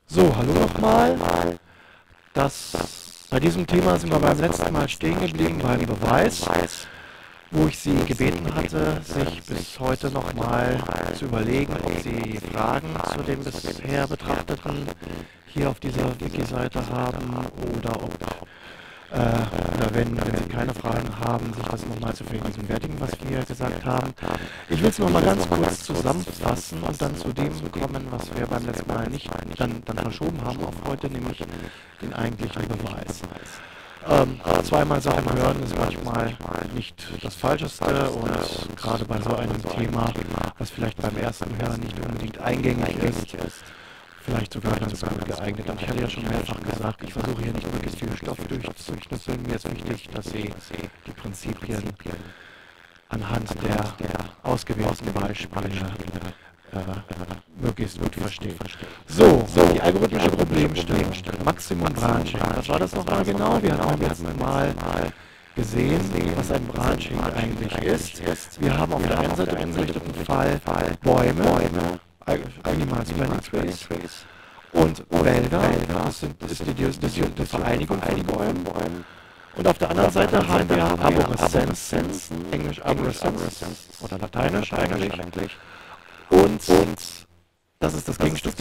So, hallo nochmal. Bei diesem Thema sind wir beim letzten Mal stehen geblieben beim Beweis, wo ich Sie gebeten hatte, sich bis heute nochmal zu überlegen, ob Sie Fragen zu dem bisher Betrachteten hier auf dieser Wiki-Seite haben oder oder wenn Sie keine Fragen haben, sich das nochmal zu vergegenwärtigen, was wir gesagt haben. Ich will es nochmal ganz kurz zusammenfassen und dann zu dem kommen, was wir beim letzten Mal nicht dann verschoben haben auf heute, nämlich den eigentlichen Beweis. Zweimal Sachen hören ist manchmal nicht das Falscheste und gerade bei so einem Thema, was vielleicht beim ersten Hören nicht unbedingt eingängig ist, vielleicht sogar ganz gut geeignet. Und ich hatte ja schon mehrfach gesagt, ich versuche hier nicht möglichst viel Stoff durchzuknüppeln. Mir ist wichtig, dass Sie die Prinzipien anhand der ausgewählten Beispiele möglichst gut verstehen. So, die algorithmische Problemstellung. Maximum Branching. Was war das nochmal genau? Wir haben beim letzten Mal gesehen, was ein Branching eigentlich ist. Wir haben auf der einen Seite im gerichteten Fall Bäume, Animal Spanning Trees und Wälder, das ist die Vereinigung von Bäumen. Und auf der anderen Seite haben wir Arboreszenzen, Englisch Arborescence oder Lateinisch eigentlich. Und das ist das Gegenstück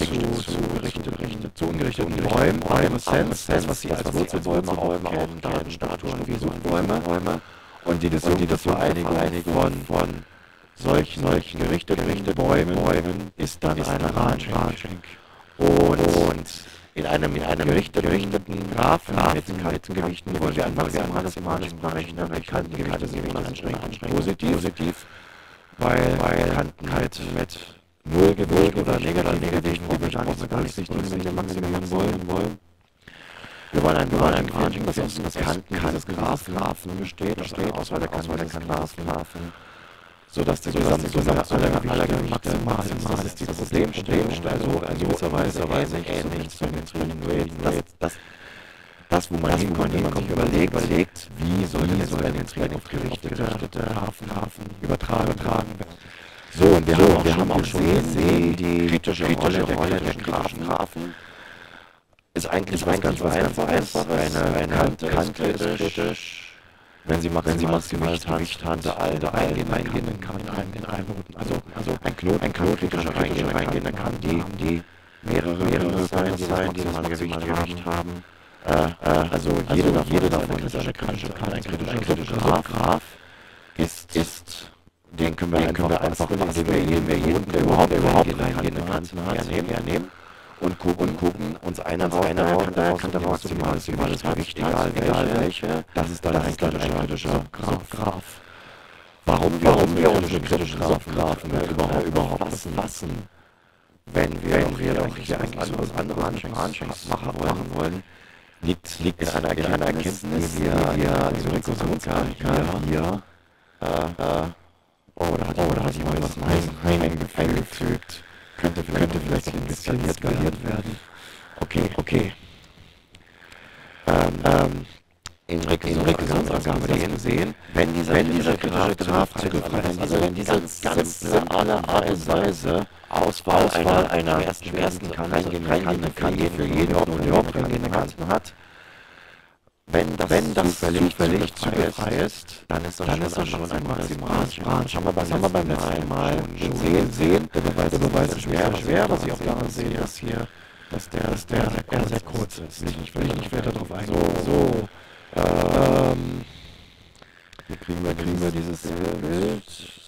zu ungerichteten Bäumen, Arboreszenz, das was Sie als Wurzelbäume auch kennen, Datenstrukturen wie Suchbäume. Und die Vereinigung von solchen gerichteten Bäumen ist dann eine Branching. Und in einem gerichteten Graphen mit Kantengewichten wollen wir ein maximales berechnen. Die Kantengewichte sind uneingeschränkt positiv, weil Kanten mit Nullgewicht oder Negativgewicht, die wir gar nicht berücksichtigen, wenn wir maximieren wollen. Wir wollen ein Branching, das aus den Kanten des Graphen besteht, aus der Auswahl der Kanten des Graphen, sodass die Gesamtsumme aller Gewichte maximal ist. Die Problemstellung also in gewisser Weise ähnlich zu den Training Rates. Das, wo man hinkommt, wenn man sich überlegt, wie soll ein Training auf gerichtete Graphen übertragen werden. So, und wir haben auch schon gesehen, die kritische Rolle der kritischen Graphen ist eigentlich ganz einfach. Eine Kante ist kritisch, wenn sie maximales Gewicht hat, alle eingehenden Kanten in einem Routen. Also ein Knoten kann kritischer reingehen, dann kann die mehrere sein, die maximale Gewicht haben. Also jede davon ist eine kritische Kante. Ein kritischer Graph ist, den können wir einfach, indem wir jeden, der überhaupt reingehende Kanten hat, nehmen. Und gucken uns einer Kante raus, maximales Gewicht, egal welche. Das ist dann ein kritischer Graph. Warum wir unsere kritischen Graphen überhaupt fassen, wenn wir auch hier eigentlich so was anderes machen wollen, liegt in einer Erkenntnis, die wir diese Rekursionskarte hier da hat jemand was eingefügt. Könnte vielleicht ein bisschen skaliert werden. Okay. In Rekursionsangaben haben wir das gesehen, wenn dieser kritische Graph zugriffsfrei ist, also wenn diese ganz simple Art und Weise Auswahl einer schwersten reingehenden Kante für jeden und überhaupt reingehende Kanten hat, wenn das zufällig zugriffsfrei ist, dann ist das schon ein maximales Branch. Haben wir beim letzten Mal schon gesehen. Der Beweis ist schwer, was ich auch daran sehe, dass der sehr kurz ist. Will ich nicht weiter darauf eingehen. So, wie kriegen wir dieses Bild?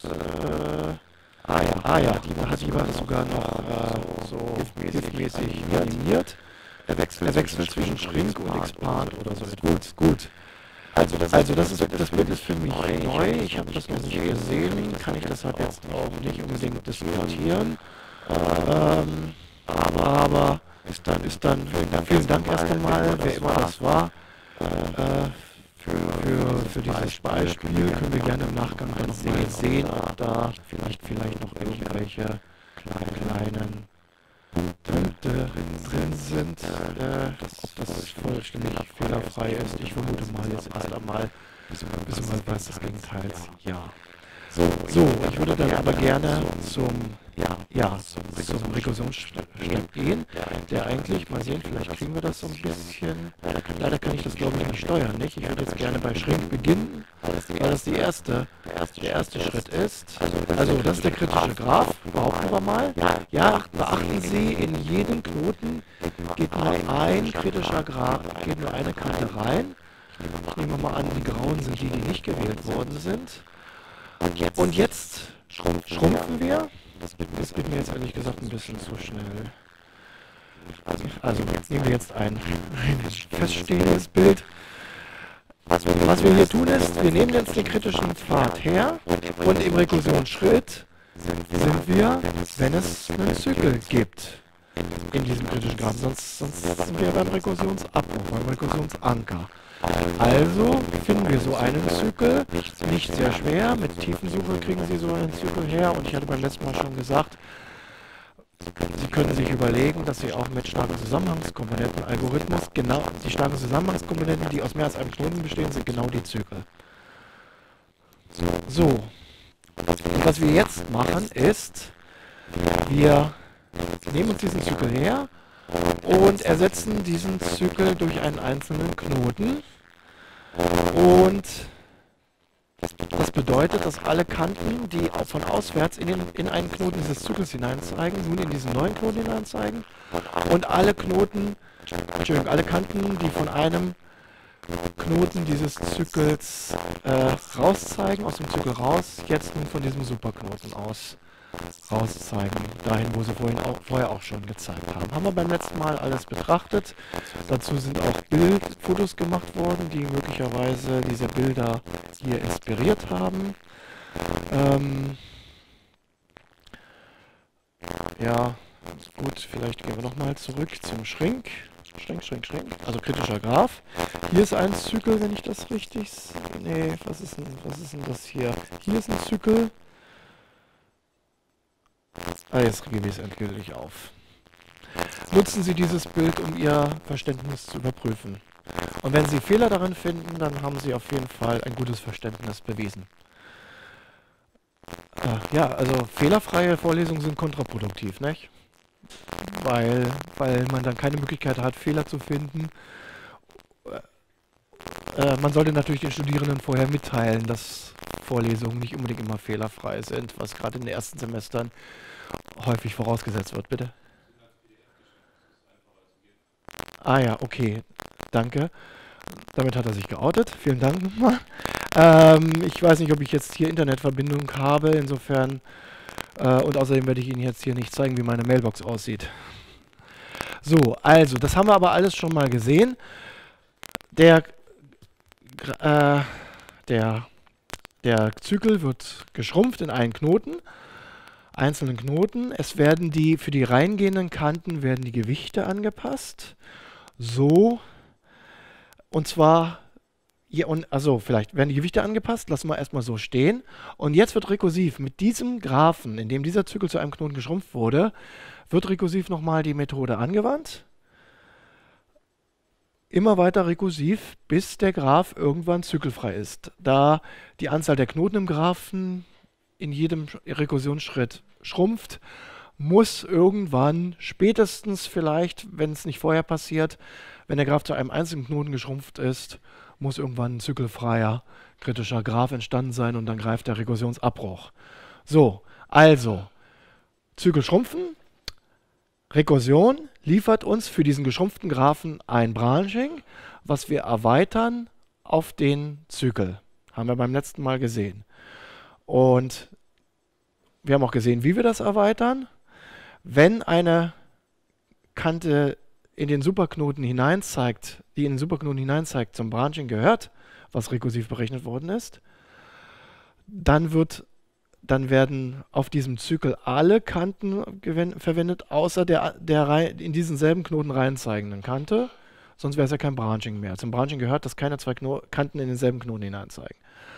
Die war sogar noch so hilfmäßig animiert. Er wechselt zwischen Shrink und Expand oder so. Gut. Also das Bild ist für mich neu. Ich habe das noch nicht gesehen. Kann ich deshalb jetzt auch nicht unbedingt diskutieren. Aber ist dann vielen Dank erst einmal, wer immer das war. Für dieses Beispiel können wir gerne im Nachgang dann noch mal sehen, ob da vielleicht noch irgendwelche kleinen Punkte drin sind, ob das vollständig fehlerfrei ist. Ich vermute mal jetzt erst einmal, bis man weiß des Gegenteils, ja. So, ich würde dann aber gerne zum Rekursionsschritt gehen, der eigentlich, mal sehen, vielleicht kriegen wir das so ein bisschen, leider kann ich das glaube ich nicht steuern, nicht? Ich würde jetzt gerne bei Schräg beginnen, weil das der erste Schritt ist. Also das ist der kritische Graph, behaupten wir mal. Ja, beachten Sie, in jeden Knoten geht nur ein kritischer Graph, geht nur eine Kante rein. Nehmen wir mal an, die grauen sind die, die nicht gewählt worden sind. Und jetzt schrumpfen wir. Das geht mir jetzt ehrlich gesagt ein bisschen zu schnell. Also nehmen wir jetzt ein feststehendes Bild. Was wir hier tun ist, wir nehmen jetzt den kritischen Pfad her und im Rekursionsschritt sind wir, wenn es einen Zyklus gibt in diesem kritischen Graph. Sonst sind wir beim Rekursionsabbruch, beim Rekursionsanker. Also finden wir so einen Zyklus, nicht sehr schwer, mit Tiefensuche kriegen Sie so einen Zyklus her und ich hatte beim letzten Mal schon gesagt, Sie können sich überlegen, dass Sie auch mit starken Zusammenhangskomponenten-Algorithmus, genau die starken Zusammenhangskomponenten, die aus mehr als einem Knoten bestehen, sind genau die Zyklus. So, und was wir jetzt machen ist, wir nehmen uns diesen Zyklus her und ersetzen diesen Zyklus durch einen einzelnen Knoten. Und das bedeutet, dass alle Kanten, die von auswärts in einen Knoten dieses Zyklus hineinzeigen, nun in diesen neuen Knoten hineinzeigen. Und alle Kanten, die von einem Knoten dieses Zyklus rauszeigen, aus dem Zyklus raus, jetzt nun von diesem Superknoten aus rauszeigen, dahin, wo sie vorher auch schon gezeigt haben. Haben wir beim letzten Mal alles betrachtet. Dazu sind auch Bildfotos gemacht worden, die möglicherweise diese Bilder hier inspiriert haben. Ja, gut, vielleicht gehen wir nochmal zurück zum Schrink. Also kritischer Graph. Hier ist ein Zyklus, wenn ich das richtig... Nee, was ist denn das hier? Hier ist ein Zyklus. Jetzt gebe ich es endgültig auf. Nutzen Sie dieses Bild, um Ihr Verständnis zu überprüfen. Und wenn Sie Fehler darin finden, dann haben Sie auf jeden Fall ein gutes Verständnis bewiesen. Ja, also fehlerfreie Vorlesungen sind kontraproduktiv, nicht? Weil man dann keine Möglichkeit hat, Fehler zu finden. Man sollte natürlich den Studierenden vorher mitteilen, dass Vorlesungen nicht unbedingt immer fehlerfrei sind, was gerade in den ersten Semestern häufig vorausgesetzt wird. Bitte? Ah ja, okay. Danke. Damit hat er sich geoutet. Vielen Dank nochmal. Ich weiß nicht, ob ich jetzt hier Internetverbindung habe. Insofern... und außerdem werde ich Ihnen jetzt hier nicht zeigen, wie meine Mailbox aussieht. So, also, das haben wir aber alles schon mal gesehen. Der Zyklus wird geschrumpft in einen Knoten, einzelnen Knoten. Es werden für die reingehenden Kanten werden die Gewichte angepasst. So, und zwar, also vielleicht werden die Gewichte angepasst, lassen wir erstmal so stehen. Und jetzt wird rekursiv mit diesem Graphen, in dem dieser Zyklus zu einem Knoten geschrumpft wurde, wird rekursiv nochmal die Methode angewandt. Immer weiter rekursiv, bis der Graph irgendwann zyklenfrei ist. Da die Anzahl der Knoten im Graphen in jedem Rekursionsschritt schrumpft, muss irgendwann, spätestens vielleicht, wenn es nicht vorher passiert, wenn der Graph zu einem einzigen Knoten geschrumpft ist, muss irgendwann ein zyklenfreier kritischer Graph entstanden sein und dann greift der Rekursionsabbruch. So, also, Zyklus schrumpfen, Rekursion liefert uns für diesen geschrumpften Graphen ein Branching, was wir erweitern auf den Zyklus. Haben wir beim letzten Mal gesehen. Und wir haben auch gesehen, wie wir das erweitern. Wenn eine Kante in den Superknoten hineinzeigt, die in den Superknoten hineinzeigt, zum Branching gehört, was rekursiv berechnet worden ist, dann werden auf diesem Zyklus alle Kanten verwendet, außer der in diesen selben Knoten reinzeigenden Kante. Sonst wäre es ja kein Branching mehr. Zum Branching gehört, dass keine zwei Kanten in denselben Knoten hineinzeigen.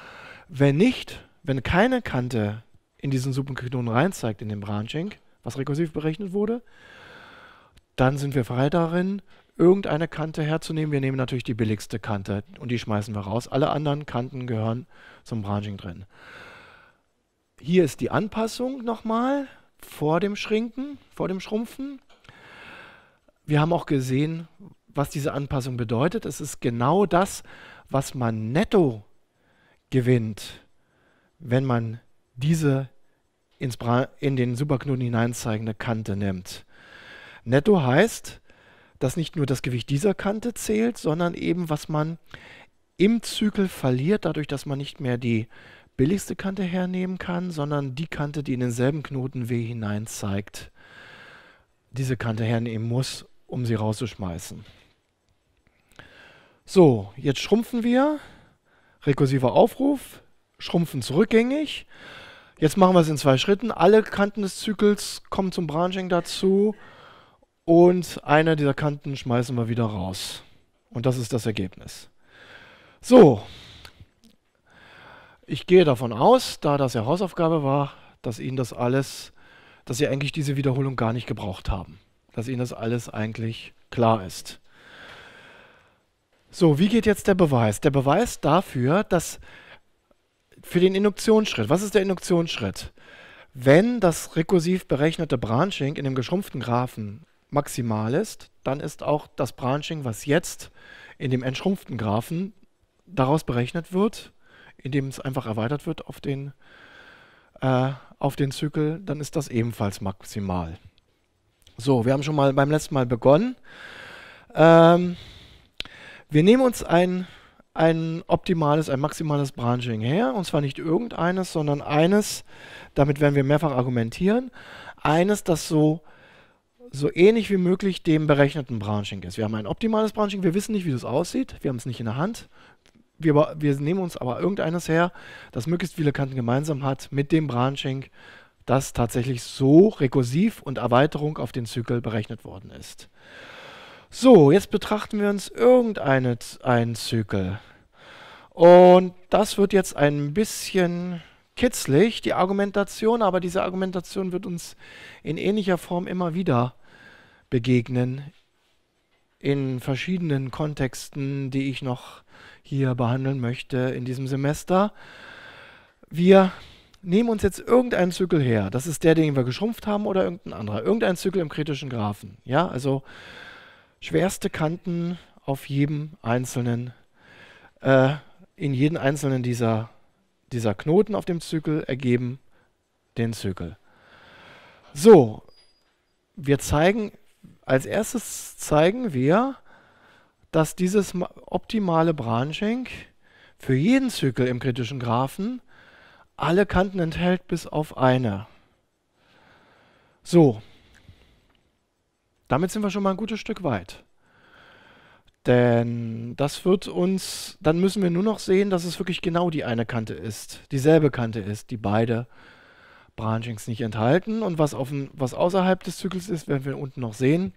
Wenn keine Kante in diesen Superknoten reinzeigt in den Branching, was rekursiv berechnet wurde, dann sind wir frei darin, irgendeine Kante herzunehmen. Wir nehmen natürlich die billigste Kante und die schmeißen wir raus. Alle anderen Kanten gehören zum Branching drin. Hier ist die Anpassung nochmal vor dem Schrinken, vor dem Schrumpfen. Wir haben auch gesehen, was diese Anpassung bedeutet. Es ist genau das, was man netto gewinnt, wenn man diese in den Superknoten hineinzeigende Kante nimmt. Netto heißt, dass nicht nur das Gewicht dieser Kante zählt, sondern eben, was man im Zyklus verliert, dadurch, dass man nicht mehr die billigste Kante hernehmen kann, sondern die Kante, die in denselben Knoten W hinein zeigt, diese Kante hernehmen muss, um sie rauszuschmeißen. So, jetzt schrumpfen wir. Rekursiver Aufruf, schrumpfen zurückgängig. Jetzt machen wir es in 2 Schritten. Alle Kanten des Zyklus kommen zum Branching dazu und eine dieser Kanten schmeißen wir wieder raus. Und das ist das Ergebnis. So, ich gehe davon aus, da das ja Hausaufgabe war, dass Ihnen das alles, dass Sie eigentlich diese Wiederholung gar nicht gebraucht haben. Dass Ihnen das alles eigentlich klar ist. So, wie geht jetzt der Beweis? Der Beweis dafür, dass für den Induktionsschritt, was ist der Induktionsschritt? Wenn das rekursiv berechnete Branching in dem geschrumpften Graphen maximal ist, dann ist auch das Branching, was jetzt in dem entschrumpften Graphen daraus berechnet wird, indem es einfach erweitert wird auf den Zyklus, dann ist das ebenfalls maximal. So, wir haben schon mal beim letzten Mal begonnen. Wir nehmen uns ein optimales, ein maximales Branching her, und zwar nicht irgendeines, sondern eines, damit werden wir mehrfach argumentieren, eines, das so ähnlich wie möglich dem berechneten Branching ist. Wir haben ein optimales Branching, wir wissen nicht, wie das aussieht, wir haben es nicht in der Hand. Wir nehmen uns aber irgendeines her, das möglichst viele Kanten gemeinsam hat mit dem Branching, das tatsächlich so rekursiv und Erweiterung auf den Zyklus berechnet worden ist. So, jetzt betrachten wir uns einen Zyklus. Und das wird jetzt ein bisschen kitzlig, die Argumentation, aber diese Argumentation wird uns in ähnlicher Form immer wieder begegnen, in verschiedenen Kontexten, die ich noch hier behandeln möchte in diesem Semester. Wir nehmen uns jetzt irgendeinen Zyklus her. Das ist der, den wir geschrumpft haben, oder irgendein anderer. Irgendein Zyklus im kritischen Graphen. Ja, also schwerste Kanten auf jedem einzelnen, in jedem einzelnen dieser Knoten auf dem Zyklus ergeben den Zyklus. So, als erstes zeigen wir, dass dieses optimale Branching für jeden Zyklus im kritischen Graphen alle Kanten enthält, bis auf eine. So, damit sind wir schon mal ein gutes Stück weit. Denn das wird uns, dann müssen wir nur noch sehen, dass es wirklich genau die eine Kante ist, dieselbe Kante ist, die beide Branchings nicht enthalten. Und was außerhalb des Zyklus ist, werden wir unten noch sehen,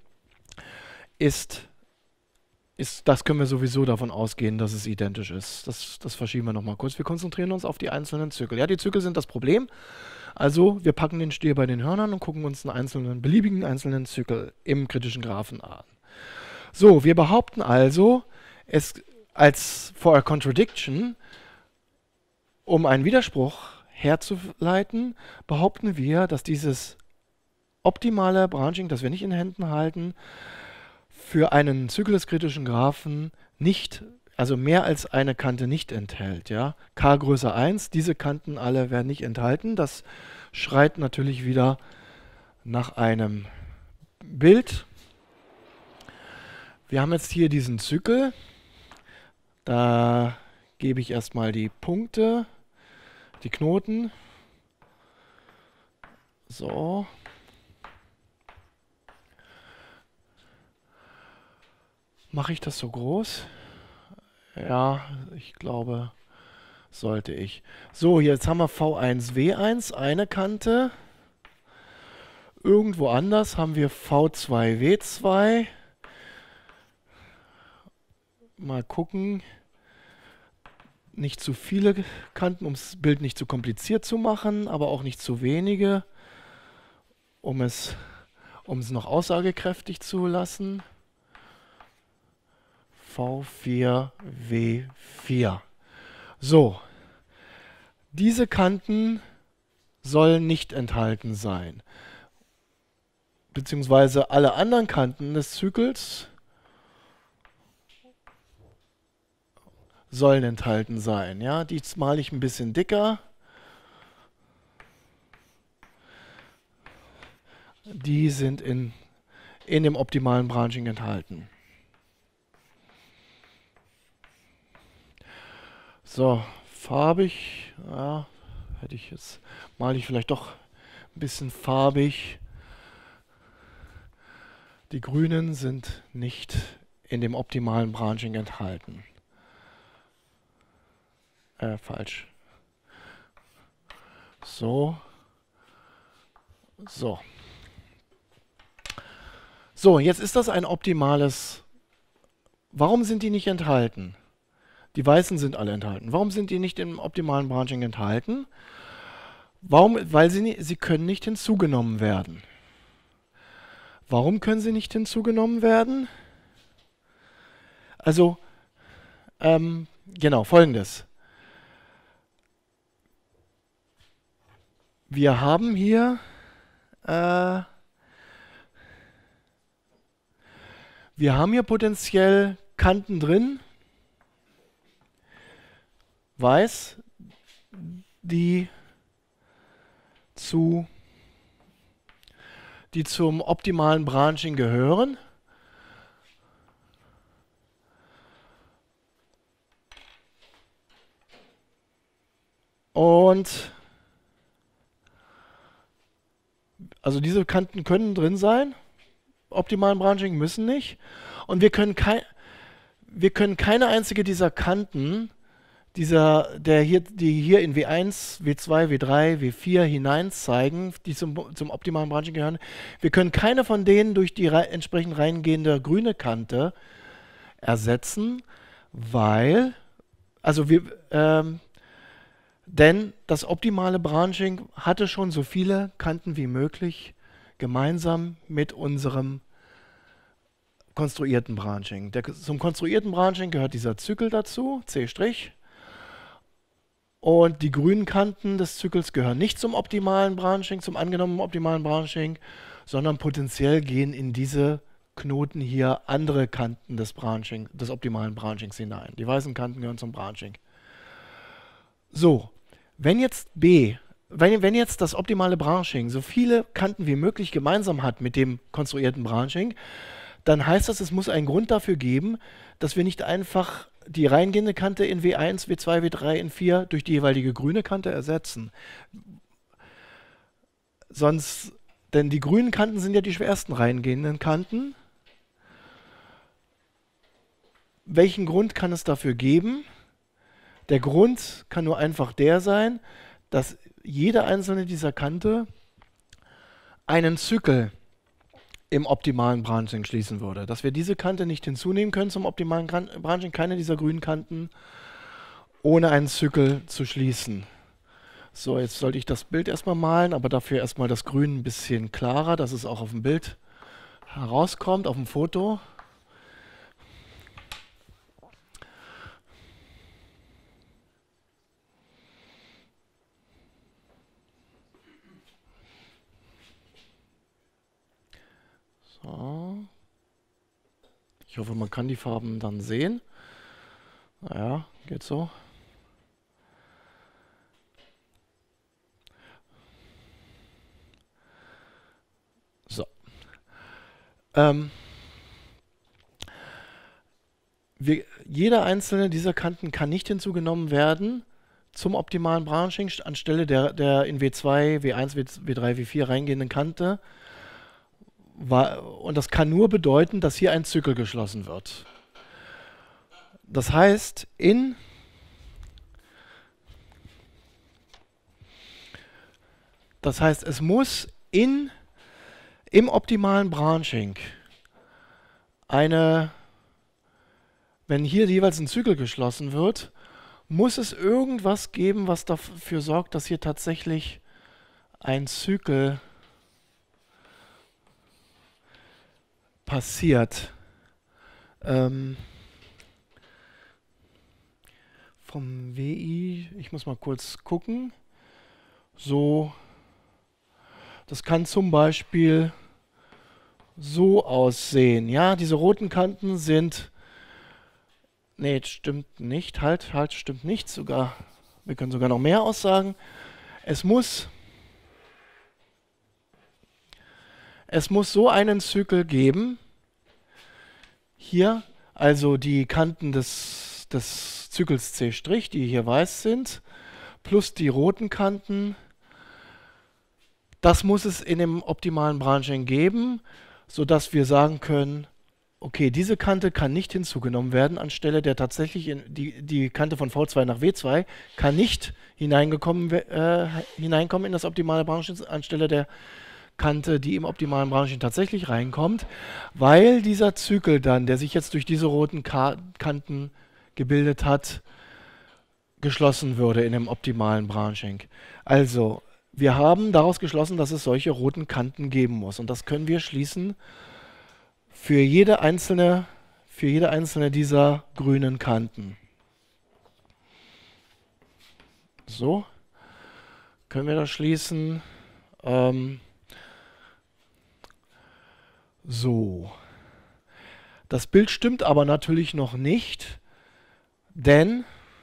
das können wir sowieso davon ausgehen, dass es identisch ist. Das verschieben wir nochmal kurz. Wir konzentrieren uns auf die einzelnen Zyklus. Ja, die Zyklus sind das Problem. Also wir packen den Stier bei den Hörnern und gucken uns einen beliebigen einzelnen Zyklus im kritischen Graphen an. So, wir behaupten also, for a contradiction, um einen Widerspruch herzuleiten, behaupten wir, dass dieses optimale Branching, das wir nicht in Händen halten, für einen Zyklus des kritischen Graphen also mehr als eine Kante nicht enthält. Ja? K größer 1, diese Kanten alle werden nicht enthalten. Das schreit natürlich wieder nach einem Bild. Wir haben jetzt hier diesen Zyklus. Da gebe ich erstmal die Punkte, die Knoten. So. Mache ich das so groß? Ja, ich glaube, sollte ich. So, jetzt haben wir V1W1, eine Kante. Irgendwo anders haben wir V2W2. Mal gucken. Nicht zu viele Kanten, um das Bild nicht zu kompliziert zu machen, aber auch nicht zu wenige, um es noch aussagekräftig zu lassen. V4W4. So, diese Kanten soll nicht enthalten sein. Beziehungsweise alle anderen Kanten des Zykels sollen enthalten sein. Ja, die male ich ein bisschen dicker. Die sind in dem optimalen Branching enthalten. So, farbig, ja, male ich vielleicht doch ein bisschen farbig. Die Grünen sind nicht in dem optimalen Branching enthalten. Falsch. So. So. So, jetzt ist das ein optimales. Warum sind die nicht enthalten? Die weißen sind alle enthalten. Warum sind die nicht im optimalen Branching enthalten? Warum? Weil sie können nicht hinzugenommen werden. Warum können sie nicht hinzugenommen werden? Also, genau, Folgendes. Wir haben hier potenziell Kanten drin, weiß, die zum optimalen Branching gehören. Und also diese Kanten können drin sein, optimalen Branching müssen nicht. Und wir können keine einzige dieser Kanten, die hier in W1, W2, W3, W4 hinein zeigen, die zum optimalen Branching gehören, wir können keine von denen durch die entsprechend reingehende grüne Kante ersetzen, weil, denn das optimale Branching hatte schon so viele Kanten wie möglich gemeinsam mit unserem konstruierten Branching. Zum konstruierten Branching gehört dieser Zykel dazu, C'. Und die grünen Kanten des Zykels gehören nicht zum optimalen Branching, zum angenommenen optimalen Branching, sondern potenziell gehen in diese Knoten hier andere Kanten des optimalen Branchings hinein. Die weißen Kanten gehören zum Branching. So, wenn jetzt das optimale Branching so viele Kanten wie möglich gemeinsam hat mit dem konstruierten Branching, dann heißt das, es muss einen Grund dafür geben, dass wir nicht einfach die reingehende Kante in W1, W2, W3, in 4 durch die jeweilige grüne Kante ersetzen. Denn die grünen Kanten sind ja die schwersten reingehenden Kanten. Welchen Grund kann es dafür geben? Der Grund kann nur einfach der sein, dass jede einzelne dieser Kante einen Zykel im optimalen Branching schließen würde. Dass wir diese Kante nicht hinzunehmen können zum optimalen Branching, keine dieser grünen Kanten, ohne einen Zykel zu schließen. So, jetzt sollte ich das Bild erstmal malen, aber dafür erstmal das Grün ein bisschen klarer, dass es auch auf dem Bild herauskommt, auf dem Foto. So. Ich hoffe, man kann die Farben dann sehen. Naja, geht so. So. Jeder einzelne dieser Kanten kann nicht hinzugenommen werden zum optimalen Branching anstelle der in W2, W1, W3, W4 reingehenden Kante. Und das kann nur bedeuten, dass hier ein Zykel geschlossen wird. Das heißt, es muss im optimalen Branching wenn hier jeweils ein Zykel geschlossen wird, muss es irgendwas geben, was dafür sorgt, dass hier tatsächlich ein Zykel passiert. Vom WI, ich muss mal kurz gucken. So, Das kann zum Beispiel so aussehen. Ja, diese roten Kanten sind... Nee, stimmt nicht. Halt, stimmt nicht. Sogar, wir können sogar noch mehr aussagen. Es muss so einen Zykel geben. Hier, also die Kanten des Zykels C', die hier weiß sind, plus die roten Kanten. Das muss es in dem optimalen Branching geben, sodass wir sagen können, okay, diese Kante kann nicht hinzugenommen werden, anstelle der tatsächlich die Kante von V2 nach W2 kann nicht hineinkommen in das optimale Branching, anstelle der Kante, die im optimalen Branching tatsächlich reinkommt, weil dieser Zykel dann, der sich jetzt durch diese roten Kanten gebildet hat, geschlossen würde in dem optimalen Branching. Also, wir haben daraus geschlossen, dass es solche roten Kanten geben muss. Und das können wir schließen für jede einzelne dieser grünen Kanten. So, können wir das schließen. So. Das Bild stimmt aber natürlich noch nicht, denn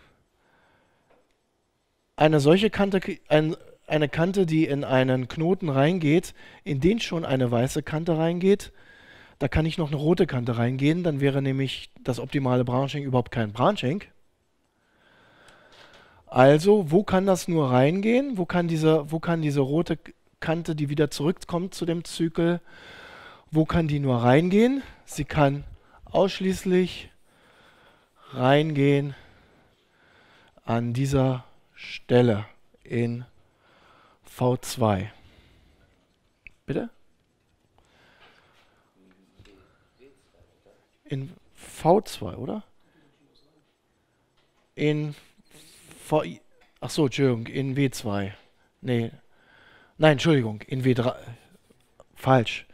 eine solche Kante, eine Kante, die in einen Knoten reingeht, in den schon eine weiße Kante reingeht, da kann nicht noch eine rote Kante reingehen, dann wäre nämlich das optimale Branching überhaupt kein Branching. Also, wo kann das nur reingehen? Wo kann diese rote Kante, die wieder zurückkommt zu dem Zykel, wo kann die nur reingehen? Sie kann ausschließlich reingehen an dieser Stelle in V2. Bitte? In V2, oder? In V... Achso, Entschuldigung, in W2. Nee. Nein, Entschuldigung, in W3. Falsch.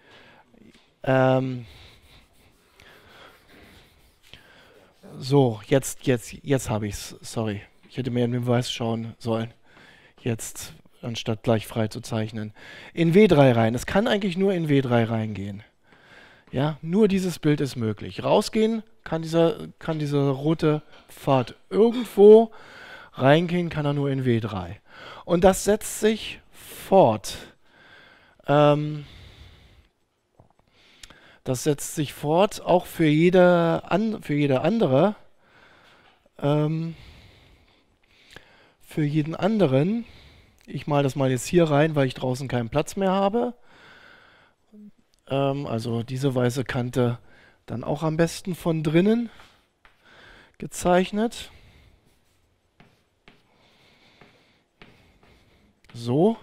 So, jetzt habe ich's. Sorry. Ich hätte mehr in den Beweis schauen sollen. Jetzt, anstatt gleich frei zu zeichnen. In W3 rein. Es kann eigentlich nur in W3 reingehen. Ja, nur dieses Bild ist möglich. Rausgehen kann dieser rote Pfad irgendwo. Reingehen kann er nur in W3. Und das setzt sich fort. Das setzt sich fort auch für jede andere. Für jeden anderen. Ich male das mal jetzt hier rein, weil ich draußen keinen Platz mehr habe. Also diese weiße Kante dann auch am besten von drinnen gezeichnet. So.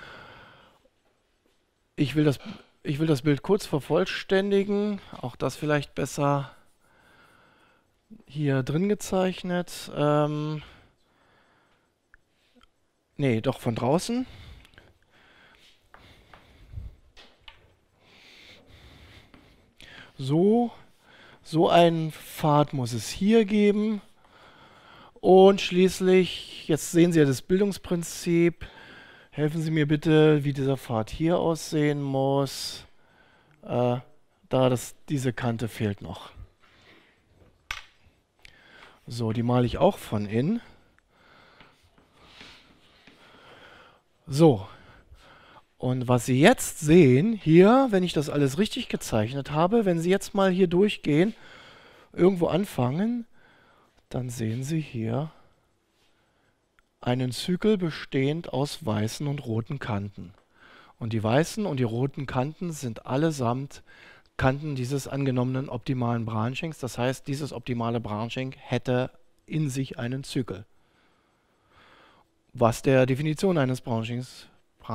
Ich will das Bild kurz vervollständigen. Auch das vielleicht besser hier drin gezeichnet. Nee, doch von draußen. So einen Pfad muss es hier geben. Und schließlich, jetzt sehen Sie ja das Bildungsprinzip. Helfen Sie mir bitte, wie dieser Pfad hier aussehen muss. Diese Kante fehlt noch. So, die male ich auch von innen. So. Und was Sie jetzt sehen, hier, wenn ich das alles richtig gezeichnet habe, wenn Sie jetzt mal hier durchgehen, irgendwo anfangen, dann sehen Sie hier einen Zykel bestehend aus weißen und roten Kanten. Und die weißen und die roten Kanten sind allesamt Kanten dieses angenommenen optimalen Branchings. Das heißt, dieses optimale Branching hätte in sich einen Zykel. Was der Definition eines Branchings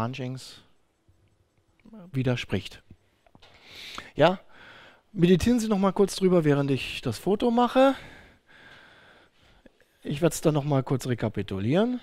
widerspricht. Ja, meditieren Sie noch mal kurz drüber, während ich das Foto mache. Ich werde es dann noch mal kurz rekapitulieren.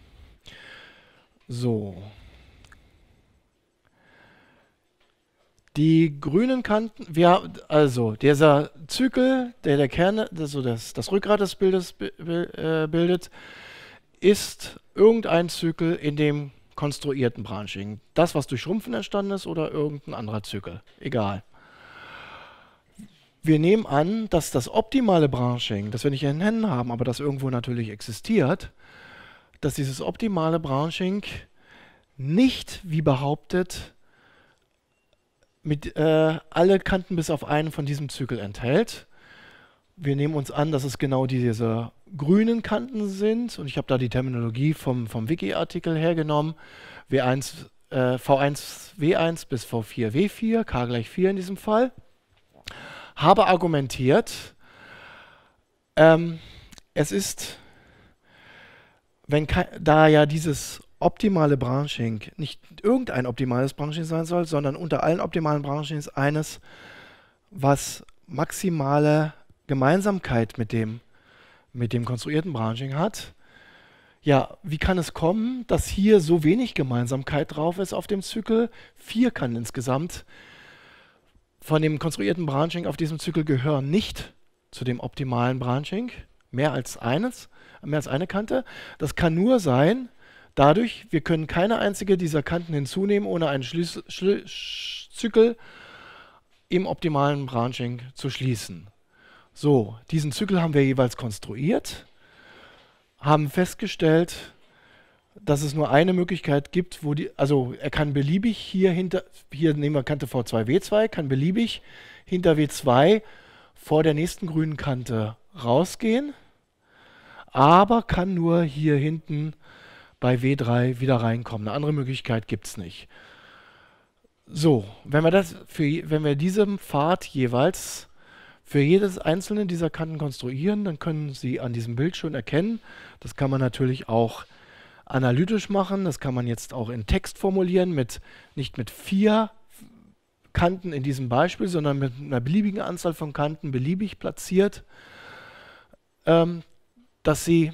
So. Die grünen Kanten, also dieser Zykel, der Kern, also das Rückgrat des Bildes bildet, ist irgendein Zykel in dem konstruierten Branching. Das, was durch Schrumpfen entstanden ist oder irgendein anderer Zykel. Egal. Wir nehmen an, dass das optimale Branching, das wir nicht in den Händen haben, aber das irgendwo natürlich existiert, dass dieses optimale Branching nicht, wie behauptet, mit alle Kanten bis auf einen von diesem Zykel enthält. Wir nehmen uns an, dass es genau diese grünen Kanten sind, und ich habe da die Terminologie vom Wiki-Artikel hergenommen, V1 W1 bis V4 W4, K gleich 4 in diesem Fall. Habe argumentiert, es ist, da ja dieses optimale Branching nicht irgendein optimales Branching sein soll, sondern unter allen optimalen Branchings eines, was maximale Gemeinsamkeit mit dem konstruierten Branching hat. Ja, wie kann es kommen, dass hier so wenig Gemeinsamkeit drauf ist auf dem Zykel? 4 kann insgesamt von dem konstruierten Branching auf diesem Zykel gehören nicht zu dem optimalen Branching. Mehr als eine Kante. Das kann nur sein, dadurch, wir können keine einzige dieser Kanten hinzunehmen, ohne einen Zykel im optimalen Branching zu schließen. So, diesen Zykel haben wir jeweils konstruiert, haben festgestellt, dass es nur eine Möglichkeit gibt, also er kann beliebig hier nehmen wir Kante V2, W2, kann beliebig hinter W2 vor der nächsten grünen Kante rausgehen, aber kann nur hier hinten bei W3 wieder reinkommen. Eine andere Möglichkeit gibt es nicht. So, wenn wir diesen Pfad jeweils für jedes einzelne dieser Kanten konstruieren, dann können Sie an diesem Bild schon erkennen, das kann man natürlich auch analytisch machen, das kann man jetzt auch in Text formulieren, nicht mit 4 Kanten in diesem Beispiel, sondern mit einer beliebigen Anzahl von Kanten beliebig platziert, dass sich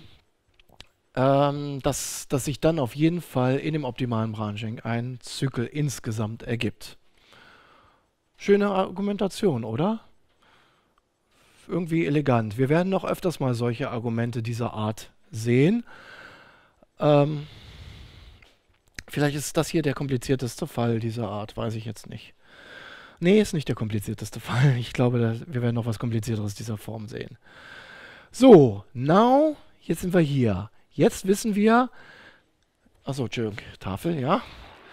dann auf jeden Fall in dem optimalen Branching ein Zykel insgesamt ergibt. Schöne Argumentation, oder? Irgendwie elegant. Wir werden noch öfters mal solche Argumente dieser Art sehen. Vielleicht ist das hier der komplizierteste Fall dieser Art, weiß ich jetzt nicht. Nee, ist nicht der komplizierteste Fall. Ich glaube, wir werden noch was Komplizierteres dieser Form sehen. So, jetzt sind wir hier. Jetzt wissen wir, achso, Entschuldigung, Tafel, ja.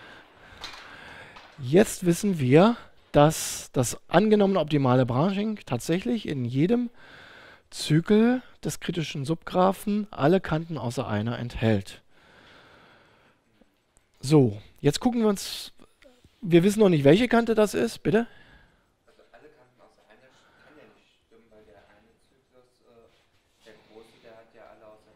Jetzt wissen wir, dass das angenommene optimale Branching tatsächlich in jedem Zykel des kritischen Subgraphen alle Kanten außer einer enthält. So, jetzt gucken wir uns, wir wissen noch nicht, welche Kante das ist, bitte? Also alle Kanten außer einer kann ja nicht stimmen, weil der eine Zyklus, der große, der hat ja alle außer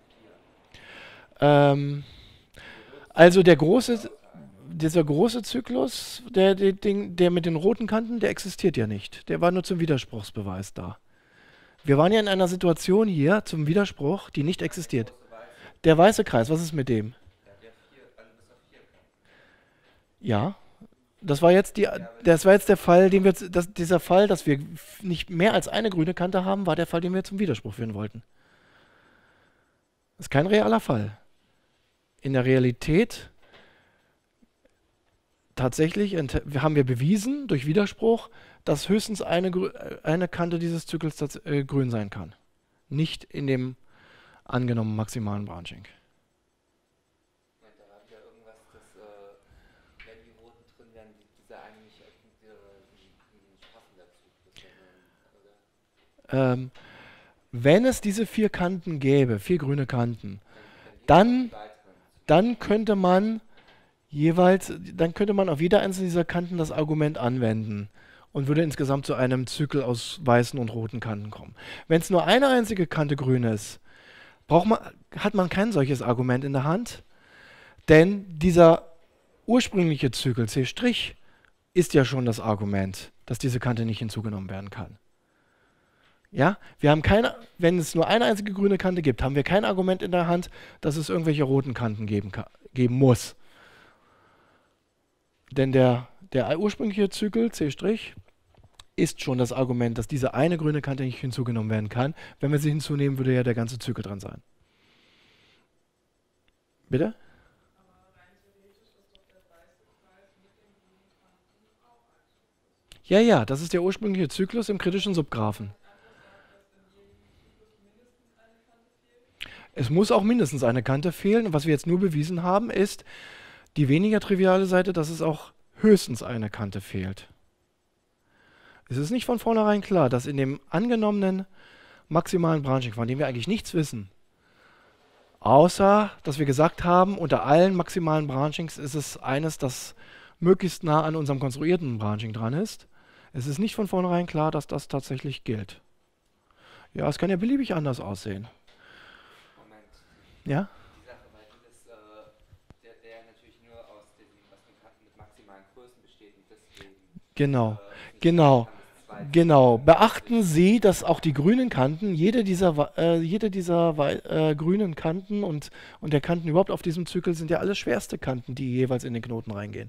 4. Also dieser große Zyklus, der mit den roten Kanten, der existiert ja nicht. Der war nur zum Widerspruchsbeweis da. Wir waren ja in einer Situation hier zum Widerspruch, die nicht existiert. Der weiße Kreis, was ist mit dem? Der hat ja 4, alle bis auf 4 Kanten. Ja, das war jetzt der Fall, dieser Fall, dass wir nicht mehr als eine grüne Kante haben, war der Fall, den wir zum Widerspruch führen wollten. Das ist kein realer Fall. In der Realität tatsächlich haben wir bewiesen durch Widerspruch, dass höchstens eine Kante dieses Zyklus grün sein kann. Nicht in dem angenommenen maximalen Branching. Da war wieder irgendwas, dass wenn die roten drin wären, diese eine nicht passen dazu. Wenn es diese 4 Kanten gäbe, 4 grüne Kanten, dann könnte man auf jede einzelne dieser Kanten das Argument anwenden und würde insgesamt zu einem Zykel aus weißen und roten Kanten kommen. Wenn es nur eine einzige Kante grün ist, hat man kein solches Argument in der Hand, denn dieser ursprüngliche Zykel C' ist ja schon das Argument, dass diese Kante nicht hinzugenommen werden kann. Ja, wenn es nur eine einzige grüne Kante gibt, haben wir kein Argument in der Hand, dass es irgendwelche roten Kanten geben muss. Denn Der ursprüngliche Zykel C' ist schon das Argument, dass diese eine grüne Kante nicht hinzugenommen werden kann. Wenn wir sie hinzunehmen, würde ja der ganze Zykel dran sein. Bitte? Ja, ja, das ist der ursprüngliche Zyklus im kritischen Subgraphen. Es muss auch mindestens eine Kante fehlen. Und was wir jetzt nur bewiesen haben, ist die weniger triviale Seite, dass es auch höchstens eine Kante fehlt. Es ist nicht von vornherein klar, dass in dem angenommenen maximalen Branching, von dem wir eigentlich nichts wissen, außer dass wir gesagt haben, unter allen maximalen Branchings ist es eines, das möglichst nah an unserem konstruierten Branching dran ist. Es ist nicht von vornherein klar, dass das tatsächlich gilt. Ja, es kann ja beliebig anders aussehen. Moment. Ja? Die Sache, weil der natürlich nur aus den Kanten mit maximalen Größen besteht und deswegen. Genau, genau. Genau. Beachten Sie, dass auch die grünen Kanten, jede dieser grünen Kanten und der Kanten überhaupt auf diesem Zykel sind ja alle schwerste Kanten, die jeweils in den Knoten reingehen.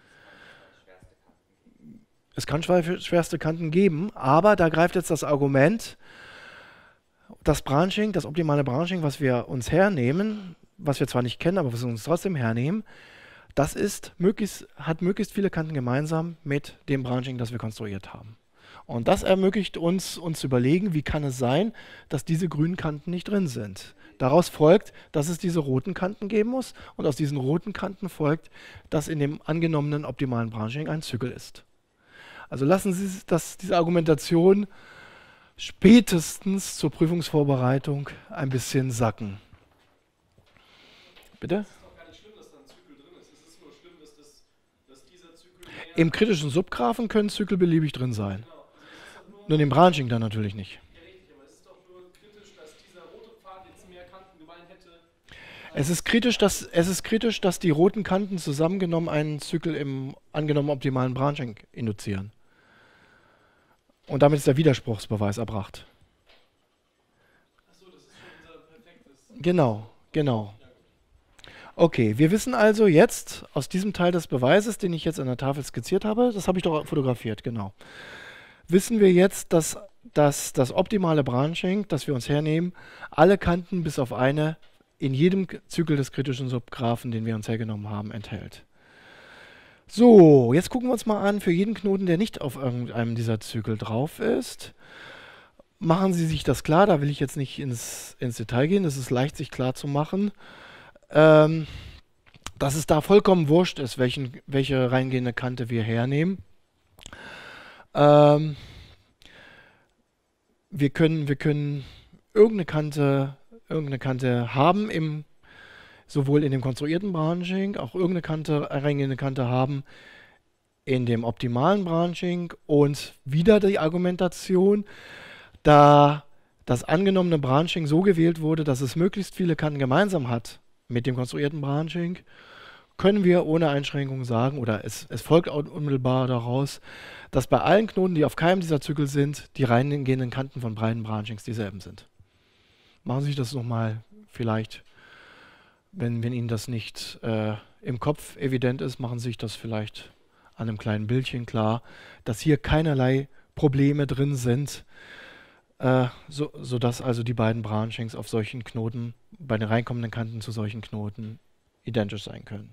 Es kann schwerste Kanten geben, aber da greift jetzt das Argument, das Branching, das optimale Branching, was wir uns hernehmen, was wir zwar nicht kennen, aber was wir uns trotzdem hernehmen, das hat möglichst viele Kanten gemeinsam mit dem Branching, das wir konstruiert haben. Und das ermöglicht uns zu überlegen, wie kann es sein, dass diese grünen Kanten nicht drin sind. Daraus folgt, dass es diese roten Kanten geben muss und aus diesen roten Kanten folgt, dass in dem angenommenen optimalen Branching ein Zykel ist. Also lassen Sie diese Argumentation spätestens zur Prüfungsvorbereitung ein bisschen sacken. Bitte? Es ist doch gar nicht schlimm, dass da ein Zykel drin ist. Es ist nur schlimm, dass dieser Zykel... Im kritischen Subgraphen können Zykel beliebig drin sein. Genau. Also Nur in dem Branching dann natürlich nicht. ja, richtig, aber es ist doch nur kritisch, dass dieser rote Pfad jetzt mehr Kanten gemein hätte. Es ist kritisch, dass die roten Kanten zusammengenommen einen Zykel im angenommenen optimalen Branching induzieren. Und damit ist der Widerspruchsbeweis erbracht. Achso, das ist schon unser perfektes... Genau, genau. Okay, wir wissen also jetzt aus diesem Teil des Beweises, den ich jetzt an der Tafel skizziert habe, das habe ich doch fotografiert, genau. Wissen wir jetzt, dass das optimale Branching, das wir uns hernehmen, alle Kanten bis auf eine in jedem Zykel des kritischen Subgraphen, den wir uns hergenommen haben, enthält. So, jetzt gucken wir uns mal an, für jeden Knoten, der nicht auf irgendeinem dieser Zykel drauf ist, machen Sie sich das klar, da will ich jetzt nicht ins Detail gehen, das ist leicht sich klar zu machen, dass es da vollkommen wurscht ist, welche reingehende Kante wir hernehmen. Wir können irgendeine Kante haben, sowohl in dem konstruierten Branching, auch irgendeine reingehende Kante haben in dem optimalen Branching und wieder die Argumentation, da das angenommene Branching so gewählt wurde, dass es möglichst viele Kanten gemeinsam hat mit dem konstruierten Branching, können wir ohne Einschränkung sagen, oder es folgt unmittelbar daraus, dass bei allen Knoten, die auf keinem dieser Zykel sind, die reingehenden Kanten von beiden Branchings dieselben sind. Machen Sie sich das nochmal vielleicht, wenn Ihnen das nicht im Kopf evident ist, machen Sie sich das vielleicht an einem kleinen Bildchen klar, dass hier keinerlei Probleme drin sind, sodass also die beiden Branchings auf solchen Knoten, bei den reinkommenden Kanten zu solchen Knoten, identisch sein können.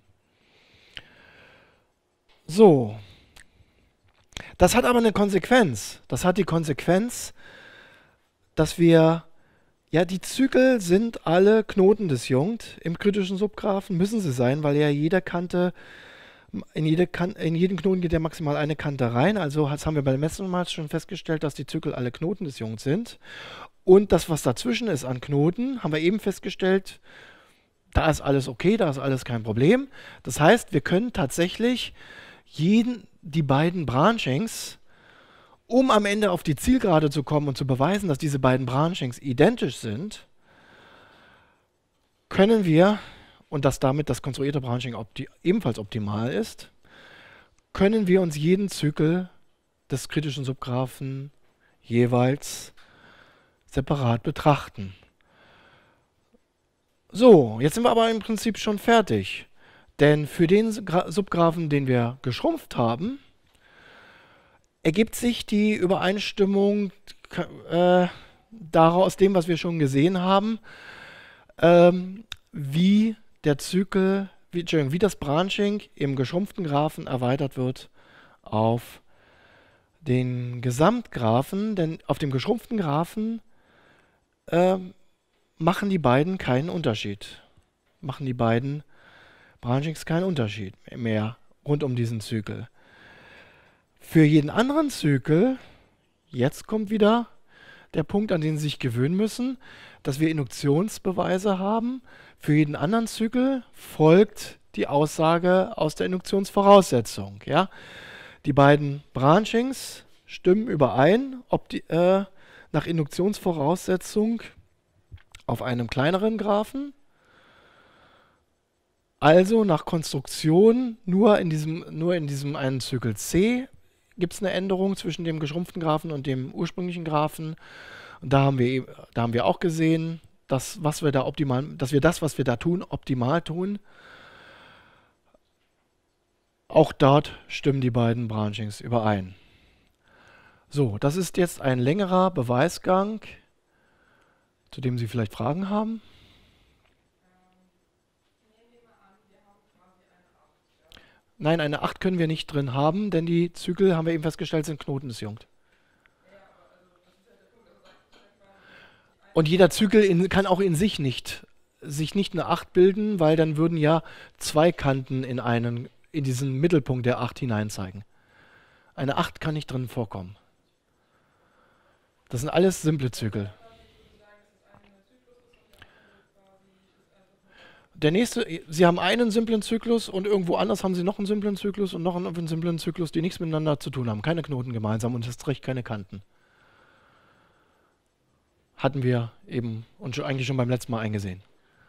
So, das hat aber eine Konsequenz. Das hat die Konsequenz, dass wir, ja, die Zykel sind alle Knoten disjunkt. Im kritischen Subgraphen müssen sie sein, weil ja jede Kante, in jeden Knoten geht ja maximal eine Kante rein. Also haben wir beim letzten Mal schon festgestellt, dass die Zykel alle Knoten disjunkt sind. Und das, was dazwischen ist an Knoten, haben wir eben festgestellt, da ist alles okay, da ist alles kein Problem. Das heißt, wir können tatsächlich die beiden Branchings, um am Ende auf die Zielgerade zu kommen und zu beweisen, dass diese beiden Branchings identisch sind, können wir, und dass damit das konstruierte Branching ebenfalls optimal ist, können wir uns jeden Zykel des kritischen Subgraphen jeweils separat betrachten. So, jetzt sind wir aber im Prinzip schon fertig. Denn für den Subgraphen, den wir geschrumpft haben, ergibt sich die Übereinstimmung aus dem, was wir schon gesehen haben, wie der Zykel, wie das Branching im geschrumpften Graphen erweitert wird auf den Gesamtgraphen, denn auf dem geschrumpften Graphen machen die beiden keinen Unterschied. Machen die beiden Branchings keinen Unterschied mehr rund um diesen Zykel. Für jeden anderen Zykel, jetzt kommt wieder der Punkt, an den Sie sich gewöhnen müssen, dass wir Induktionsbeweise haben. Für jeden anderen Zykel folgt die Aussage aus der Induktionsvoraussetzung. Ja? Die beiden Branchings stimmen überein, ob die, nach Induktionsvoraussetzung auf einem kleineren Graphen, also nach Konstruktion nur in diesem einen Zykel C gibt es eine Änderung zwischen dem geschrumpften Graphen und dem ursprünglichen Graphen. Und da haben wir auch gesehen, dass wir das, was wir da tun, optimal tun. Auch dort stimmen die beiden Branchings überein. So, das ist jetzt ein längerer Beweisgang, zu dem Sie vielleicht Fragen haben. Nein, eine 8 können wir nicht drin haben, denn die Zykel, haben wir eben festgestellt, sind knotendisjunkt. Und jeder Zykel kann auch in sich nicht eine 8 bilden, weil dann würden ja zwei Kanten in diesen Mittelpunkt der 8 hineinzeigen. Eine 8 kann nicht drin vorkommen. Das sind alles simple Zykel. Der nächste, Sie haben einen simplen Zyklus und irgendwo anders haben Sie noch einen simplen Zyklus und noch einen simplen Zyklus, die nichts miteinander zu tun haben. Keine Knoten gemeinsam und erst recht keine Kanten. Hatten wir eben und eigentlich schon beim letzten Mal eingesehen.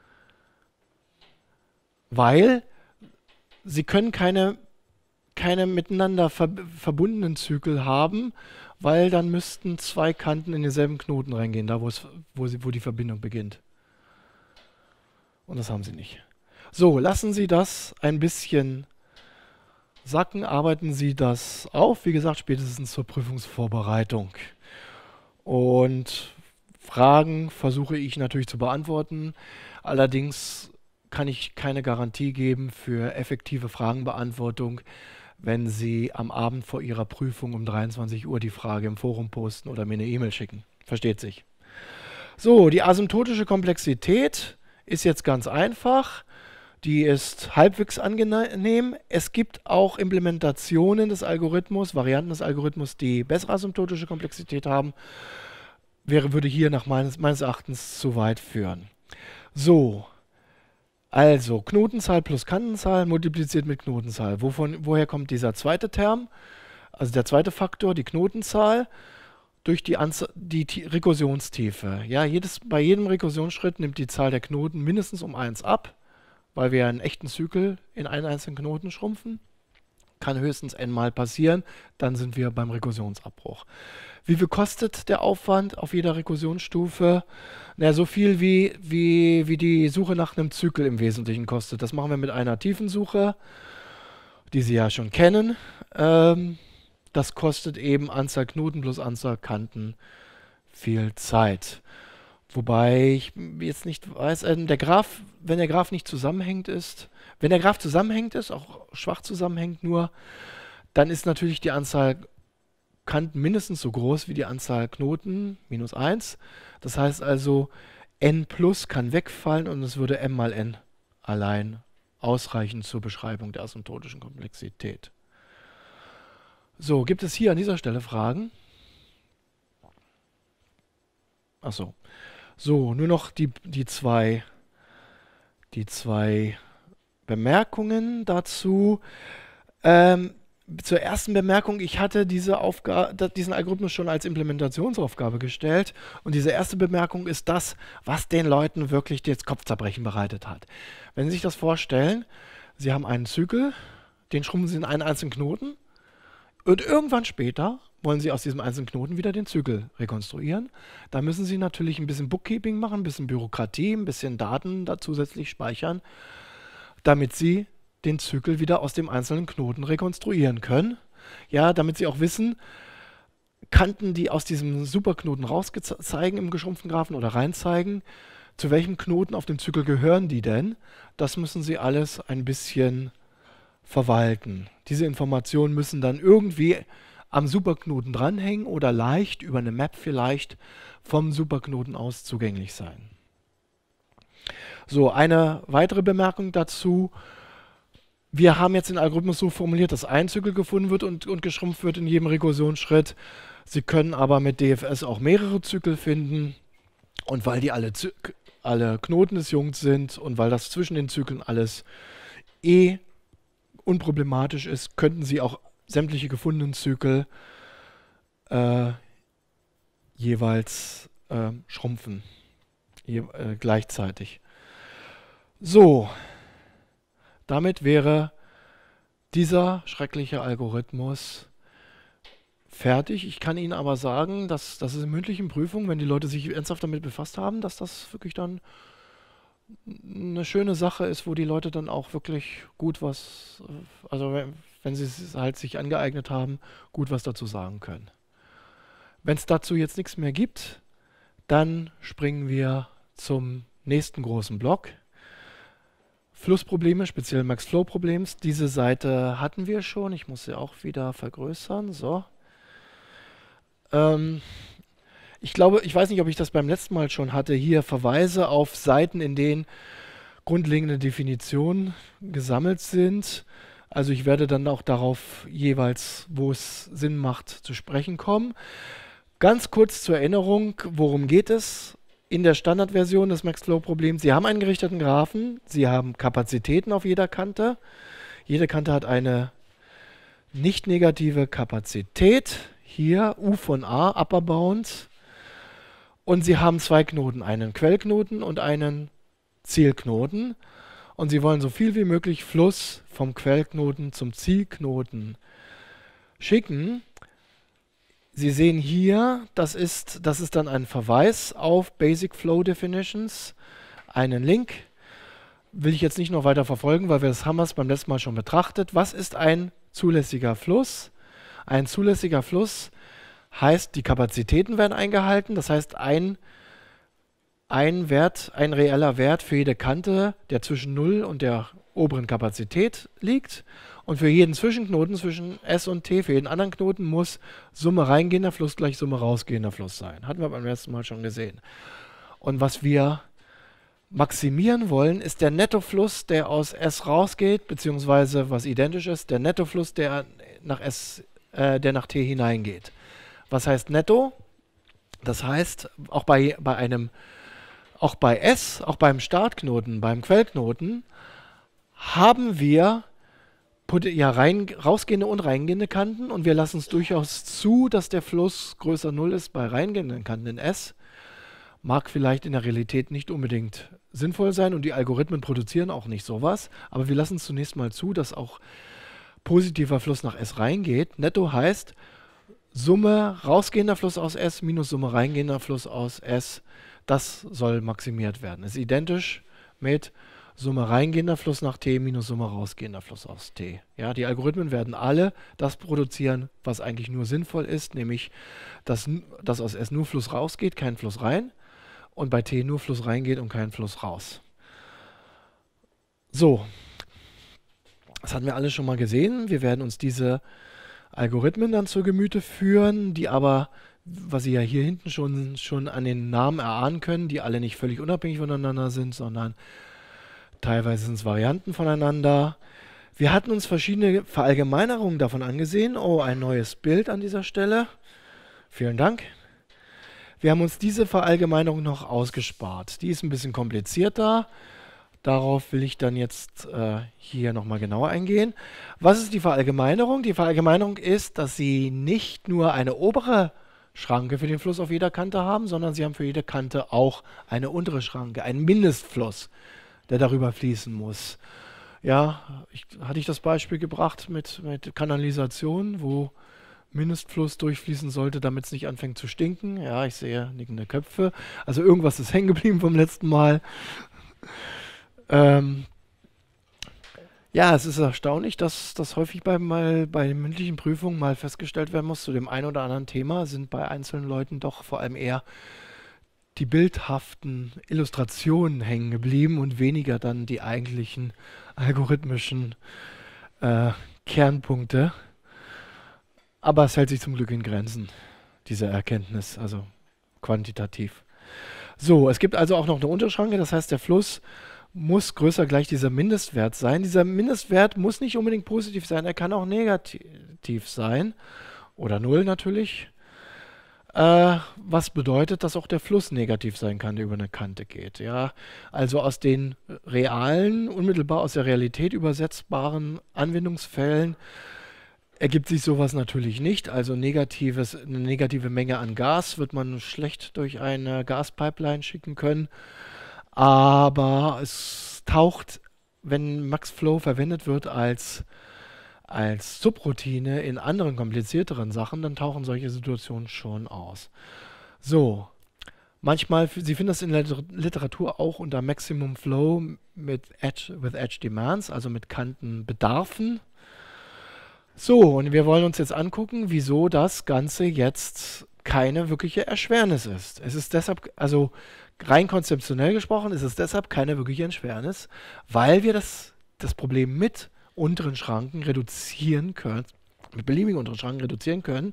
Weil Sie können keine miteinander verbundenen Zykel haben, weil dann müssten zwei Kanten in denselben Knoten reingehen, da wo die Verbindung beginnt. Und das haben Sie nicht. So, lassen Sie das ein bisschen sacken, arbeiten Sie das auf, wie gesagt, spätestens zur Prüfungsvorbereitung. Und Fragen versuche ich natürlich zu beantworten, allerdings kann ich keine Garantie geben für effektive Fragenbeantwortung, wenn Sie am Abend vor Ihrer Prüfung um 23 Uhr die Frage im Forum posten oder mir eine E-Mail schicken. Versteht sich. So, die asymptotische Komplexität ist jetzt ganz einfach. Die ist halbwegs angenehm. Es gibt auch Implementationen des Algorithmus, Varianten des Algorithmus, die bessere asymptotische Komplexität haben. Würde hier nach meines Erachtens zu weit führen. So, also Knotenzahl plus Kantenzahl multipliziert mit Knotenzahl. Woher kommt dieser zweite Term? Also der zweite Faktor, die Knotenzahl, durch die Rekursionstiefe. Ja, bei jedem Rekursionsschritt nimmt die Zahl der Knoten mindestens um 1 ab, weil wir einen echten Zykel in einen einzelnen Knoten schrumpfen. Kann höchstens n mal passieren, dann sind wir beim Rekursionsabbruch. Wie viel kostet der Aufwand auf jeder Rekursionsstufe? Na, so viel wie die Suche nach einem Zykel im Wesentlichen kostet. Das machen wir mit einer Tiefensuche, die Sie ja schon kennen. Das kostet eben Anzahl Knoten plus Anzahl Kanten viel Zeit. Wobei ich jetzt nicht weiß, wenn der Graph nicht zusammenhängend ist, wenn der Graph zusammenhängt ist, auch schwach zusammenhängt nur, dann ist natürlich die Anzahl Kanten mindestens so groß wie die Anzahl Knoten, minus 1. Das heißt also, n plus kann wegfallen und es würde m mal n allein ausreichen zur Beschreibung der asymptotischen Komplexität. So, gibt es hier an dieser Stelle Fragen? Achso. So, nur noch die zwei Bemerkungen dazu. Zur ersten Bemerkung, ich hatte diesen Algorithmus schon als Implementationsaufgabe gestellt und diese erste Bemerkung ist das, was den Leuten wirklich das Kopfzerbrechen bereitet hat. Wenn Sie sich das vorstellen, Sie haben einen Zykel, den schrumpfen Sie in einen einzelnen Knoten und irgendwann später wollen Sie aus diesem einzelnen Knoten wieder den Zykel rekonstruieren. Da müssen Sie natürlich ein bisschen Bookkeeping machen, ein bisschen Bürokratie, ein bisschen Daten da zusätzlich speichern, damit Sie den Zyklus wieder aus dem einzelnen Knoten rekonstruieren können. Ja, damit Sie auch wissen, Kanten, die aus diesem Superknoten rauszeigen im geschrumpften Graphen oder reinzeigen, zu welchem Knoten auf dem Zyklus gehören die denn? Das müssen Sie alles ein bisschen verwalten. Diese Informationen müssen dann irgendwie am Superknoten dranhängen oder leicht über eine Map vielleicht vom Superknoten aus zugänglich sein. So, eine weitere Bemerkung dazu. Wir haben jetzt den Algorithmus so formuliert, dass ein Zyklus gefunden wird und geschrumpft wird in jedem Rekursionsschritt. Sie können aber mit DFS auch mehrere Zyklus finden. Und weil die alle Knoten disjunkt sind und weil das zwischen den Zyklen alles unproblematisch ist, könnten Sie auch sämtliche gefundenen Zyklus jeweils schrumpfen. Gleichzeitig. So, damit wäre dieser schreckliche Algorithmus fertig. Ich kann Ihnen aber sagen, dass das in mündlichen Prüfungen, wenn die Leute sich ernsthaft damit befasst haben, dass das wirklich dann eine schöne Sache ist, wo die Leute dann auch wirklich gut was, also wenn sie es halt sich angeeignet haben, gut was dazu sagen können. Wenn es dazu jetzt nichts mehr gibt, dann springen wir zum nächsten großen Block. Flussprobleme, speziell Max-Flow-Problems. Diese Seite hatten wir schon. Ich muss sie auch wieder vergrößern. So. Ich glaube, ich weiß nicht, ob ich das beim letzten Mal schon hatte. Hier Verweise auf Seiten, in denen grundlegende Definitionen gesammelt sind. Also ich werde dann auch darauf jeweils, wo es Sinn macht, zu sprechen kommen. Ganz kurz zur Erinnerung, worum geht es? In der Standardversion des Max-Flow-Problems, Sie haben einen gerichteten Graphen, Sie haben Kapazitäten auf jeder Kante. Jede Kante hat eine nicht negative Kapazität. Hier U von A, Upper Bound. Und Sie haben zwei Knoten, einen Quellknoten und einen Zielknoten. Und Sie wollen so viel wie möglich Fluss vom Quellknoten zum Zielknoten schicken. Sie sehen hier, das ist dann ein Verweis auf Basic Flow Definitions, einen Link. Will ich jetzt nicht noch weiter verfolgen, weil wir das haben beim letzten Mal schon betrachtet. Was ist ein zulässiger Fluss? Ein zulässiger Fluss heißt, die Kapazitäten werden eingehalten. Das heißt, ein reeller Wert für jede Kante, der zwischen 0 und der oberen Kapazität liegt. Und für jeden Zwischenknoten zwischen S und T, für jeden anderen Knoten, muss Summe reingehender Fluss gleich Summe rausgehender Fluss sein. Hatten wir beim letzten Mal schon gesehen. Und was wir maximieren wollen, ist der Nettofluss, der aus S rausgeht, beziehungsweise was identisch ist, der Nettofluss, der nach T hineingeht. Was heißt Netto? Das heißt, auch bei S, auch beim Startknoten, beim Quellknoten, haben wir rausgehende und reingehende Kanten und wir lassen es durchaus zu, dass der Fluss größer 0 ist bei reingehenden Kanten in S. Mag vielleicht in der Realität nicht unbedingt sinnvoll sein und die Algorithmen produzieren auch nicht sowas, aber wir lassen es zunächst mal zu, dass auch positiver Fluss nach S reingeht. Netto heißt Summe rausgehender Fluss aus S minus Summe reingehender Fluss aus S. Das soll maximiert werden. Ist identisch mit Summe reingehender Fluss nach T minus Summe rausgehender Fluss aus T. Ja, die Algorithmen werden alle das produzieren, was eigentlich nur sinnvoll ist, nämlich dass aus S nur Fluss rausgeht, kein Fluss rein und bei T nur Fluss reingeht und kein Fluss raus. So, das hatten wir alle schon mal gesehen. Wir werden uns diese Algorithmen dann zu Gemüte führen, die aber, was Sie ja hier hinten schon an den Namen erahnen können, die alle nicht völlig unabhängig voneinander sind, sondern teilweise sind es Varianten voneinander. Wir hatten uns verschiedene Verallgemeinerungen davon angesehen. Oh, ein neues Bild an dieser Stelle. Vielen Dank. Wir haben uns diese Verallgemeinerung noch ausgespart. Die ist ein bisschen komplizierter. Darauf will ich dann jetzt hier nochmal genauer eingehen. Was ist die Verallgemeinerung? Die Verallgemeinerung ist, dass Sie nicht nur eine obere Schranke für den Fluss auf jeder Kante haben, sondern Sie haben für jede Kante auch eine untere Schranke, einen Mindestfluss, der darüber fließen muss. Ja, hatte ich das Beispiel gebracht mit Kanalisation, wo Mindestfluss durchfließen sollte, damit es nicht anfängt zu stinken. Ja, ich sehe nickende Köpfe. Also irgendwas ist hängen geblieben vom letzten Mal. Ja, Ja, es ist erstaunlich, dass das häufig bei den mündlichen Prüfungen mal festgestellt werden muss. Zu dem einen oder anderen Thema sind bei einzelnen Leuten doch vor allem eher die bildhaften Illustrationen hängen geblieben und weniger dann die eigentlichen algorithmischen äh, Kernpunkte. Aber es hält sich zum Glück in Grenzen, diese Erkenntnis, also quantitativ. So, es gibt also auch noch eine Unterschranke, das heißt, der Fluss muss größer gleich dieser Mindestwert sein. Dieser Mindestwert muss nicht unbedingt positiv sein, er kann auch negativ sein oder null natürlich. Was bedeutet, dass auch der Fluss negativ sein kann, der über eine Kante geht. Ja? Also aus den realen, unmittelbar aus der Realität übersetzbaren Anwendungsfällen ergibt sich sowas natürlich nicht. Also eine negative Menge an Gas wird man schlecht durch eine Gaspipeline schicken können. Aber es taucht, wenn Max-Flow verwendet wird als Subroutine in anderen komplizierteren Sachen, dann tauchen solche Situationen schon aus. So, manchmal, Sie finden das in der Literatur auch unter Maximum Flow with Edge Demands, also mit Kantenbedarfen. So, und wir wollen uns jetzt angucken, wieso das Ganze jetzt keine wirkliche Erschwernis ist. Es ist deshalb, also rein konzeptionell gesprochen, ist es deshalb keine wirkliche Erschwernis, weil wir das Problem mit unteren Schranken reduzieren können, mit beliebigen unteren Schranken reduzieren können.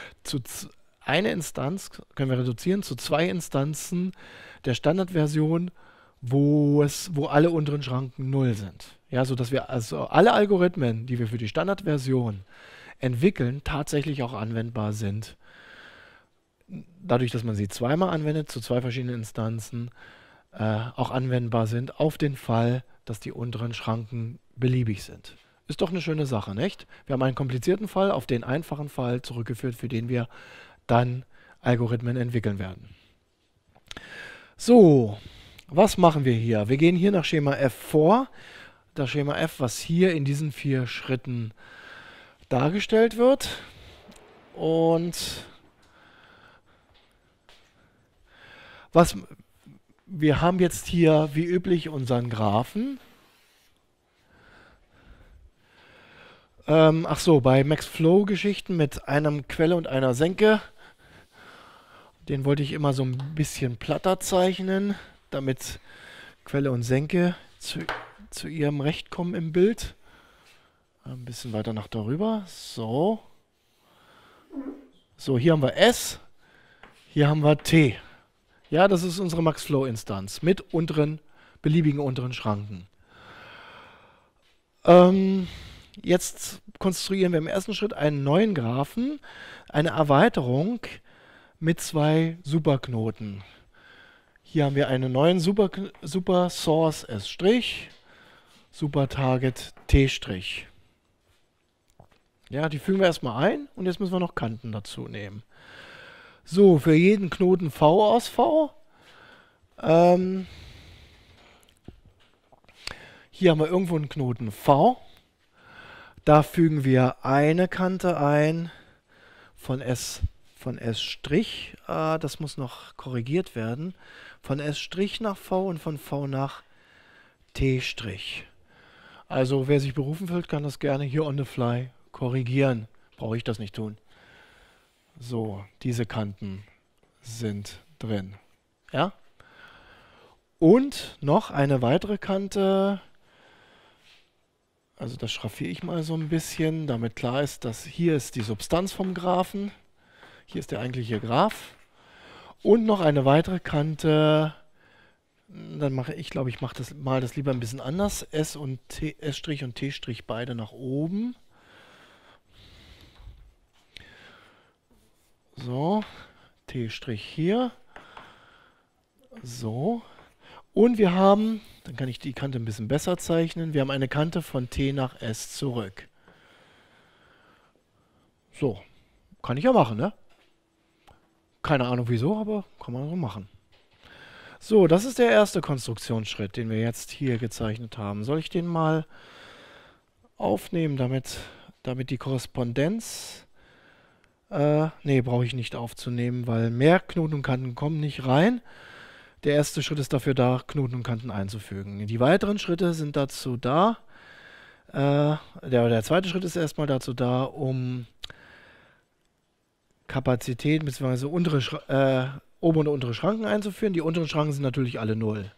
Eine Instanz können wir reduzieren zu 2 Instanzen der Standardversion, wo alle unteren Schranken 0 sind. Ja, sodass wir also alle Algorithmen, die wir für die Standardversion entwickeln, tatsächlich auch anwendbar sind. Dadurch, dass man sie zweimal anwendet, zu 2 verschiedenen Instanzen, auch anwendbar sind auf den Fall, dass die unteren Schranken beliebig sind. Ist doch eine schöne Sache, nicht? Wir haben einen komplizierten Fall auf den einfachen Fall zurückgeführt, für den wir dann Algorithmen entwickeln werden. So, was machen wir hier? Wir gehen hier nach Schema F vor. Das Schema F, was hier in diesen 4 Schritten dargestellt wird. Und wir haben jetzt hier wie üblich unseren Graphen. Ach so, bei Max-Flow-Geschichten mit einem Quelle und einer Senke, den wollte ich immer so ein bisschen platter zeichnen, damit Quelle und Senke zu ihrem Recht kommen im Bild. Ein bisschen weiter nach darüber. So. So, hier haben wir S, hier haben wir T. Ja, das ist unsere Max-Flow-Instanz mit beliebigen unteren Schranken. Jetzt konstruieren wir im ersten Schritt einen neuen Graphen, eine Erweiterung mit 2 Superknoten. Hier haben wir einen neuen Super Source S', Super Target T'. Ja, die fügen wir erstmal ein und jetzt müssen wir noch Kanten dazu nehmen. So, für jeden Knoten V aus V. Hier haben wir irgendwo einen Knoten V. Da fügen wir eine Kante ein von S'. Das muss noch korrigiert werden. Von S' nach V und von V nach T'. Also wer sich berufen fühlt, kann das gerne hier on the fly korrigieren. Brauche ich das nicht tun. So, diese Kanten sind drin. Ja? Und noch eine weitere Kante. Also das schraffiere ich mal so ein bisschen, damit klar ist, dass hier ist die Substanz vom Graphen. Hier ist der eigentliche Graph. Und noch eine weitere Kante. Dann mache ich mal das lieber ein bisschen anders. S' und T' beide nach oben. So, T' hier. So. Und wir haben, dann kann ich die Kante ein bisschen besser zeichnen, wir haben eine Kante von T nach S zurück. So, kann ich ja machen, ne? Keine Ahnung wieso, aber kann man so machen. So, das ist der erste Konstruktionsschritt, den wir jetzt hier gezeichnet haben. Soll ich den mal aufnehmen, damit die Korrespondenz... nee, brauche ich nicht aufzunehmen, weil mehr Knoten und Kanten kommen nicht rein. Der erste Schritt ist dafür da, Knoten und Kanten einzufügen. Die weiteren Schritte sind dazu da, Der zweite Schritt ist erstmal dazu da, um Kapazität bzw. obere und untere Schranken einzuführen. Die unteren Schranken sind natürlich alle 0.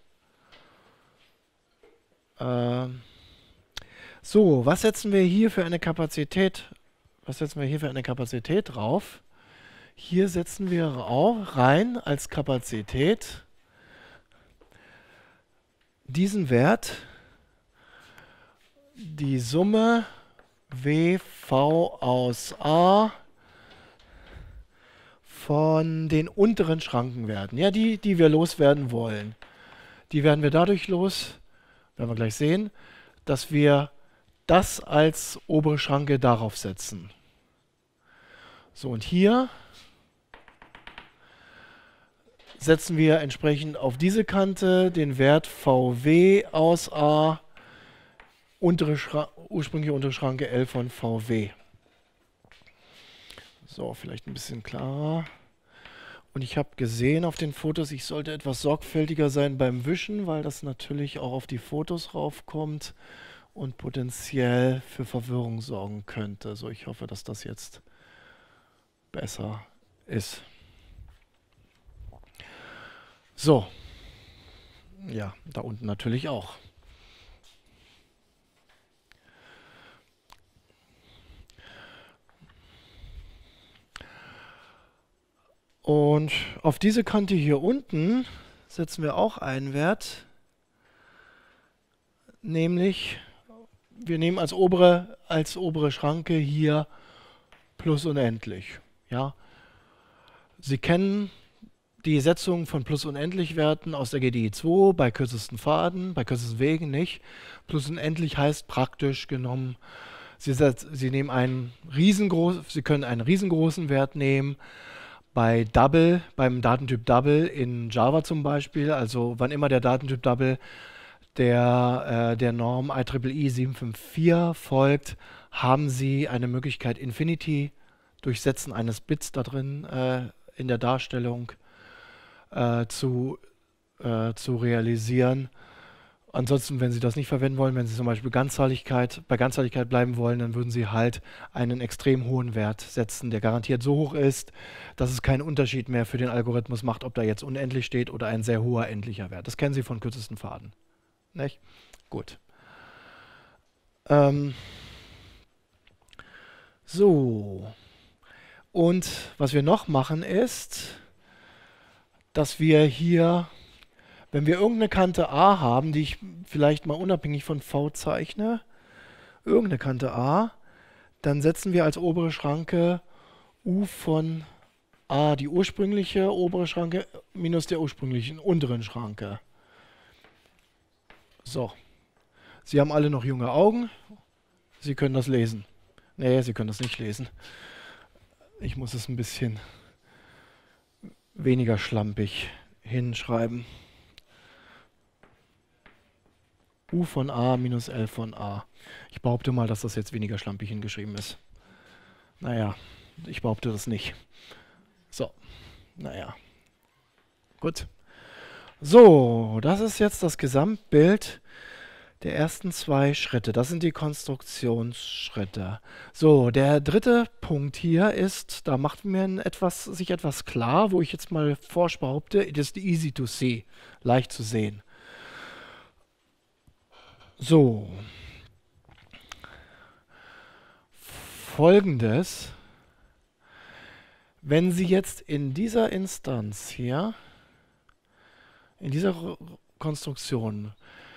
So, was setzen wir hier für eine Kapazität? Was setzen wir hier für eine Kapazität drauf? Hier setzen wir rein als Kapazität diesen Wert, die Summe WV aus A von den unteren Schrankenwerten. Ja, die wir loswerden wollen. Die werden wir dadurch los, werden wir gleich sehen, dass wir das als obere Schranke darauf setzen. So, und hier setzen wir entsprechend auf diese Kante den Wert VW aus A, ursprüngliche untere Schranke L von VW. So, vielleicht ein bisschen klarer. Und ich habe gesehen auf den Fotos, ich sollte etwas sorgfältiger sein beim Wischen, weil das natürlich auch auf die Fotos raufkommt und potenziell für Verwirrung sorgen könnte. So, ich hoffe, dass das jetzt besser ist. So. Ja, da unten natürlich auch. Und auf diese Kante hier unten setzen wir auch einen Wert, nämlich wir nehmen als obere Schranke hier plus unendlich. Ja? Sie kennen die Setzung von plus unendlich Werten aus der GDI 2 bei kürzesten Pfaden, bei kürzesten Wegen nicht. Plus unendlich heißt praktisch genommen, Sie können einen riesengroßen Wert nehmen. Beim Datentyp Double in Java zum Beispiel, also wann immer der Datentyp Double der Norm IEEE 754 folgt, haben Sie eine Möglichkeit, Infinity durch Setzen eines Bits da drin in der Darstellung zu realisieren. Ansonsten, wenn Sie das nicht verwenden wollen, wenn Sie zum Beispiel bei Ganzzahligkeit bleiben wollen, dann würden Sie halt einen extrem hohen Wert setzen, der garantiert so hoch ist, dass es keinen Unterschied mehr für den Algorithmus macht, ob da jetzt unendlich steht oder ein sehr hoher endlicher Wert. Das kennen Sie von kürzesten Pfaden. Nicht? Gut. So. Und was wir noch machen ist, dass wir hier, wenn wir irgendeine Kante A haben, die ich vielleicht mal unabhängig von V zeichne, irgendeine Kante A, dann setzen wir als obere Schranke U von A, die ursprüngliche obere Schranke, minus der ursprünglichen unteren Schranke. So. Sie haben alle noch junge Augen. Sie können das lesen. Nee, Sie können das nicht lesen. Ich muss es ein bisschen weniger schlampig hinschreiben. U von A minus L von A. Ich behaupte mal, dass das jetzt weniger schlampig hingeschrieben ist. Naja, ich behaupte das nicht. So, naja. Gut. So, das ist jetzt das Gesamtbild der ersten 2 Schritte. Das sind die Konstruktionsschritte. So, der dritte Punkt hier ist, da macht mir sich etwas klar, wo ich jetzt mal forsch behaupte, it is easy to see, leicht zu sehen. So. Folgendes. Wenn Sie jetzt in dieser Instanz hier, in dieser Konstruktion,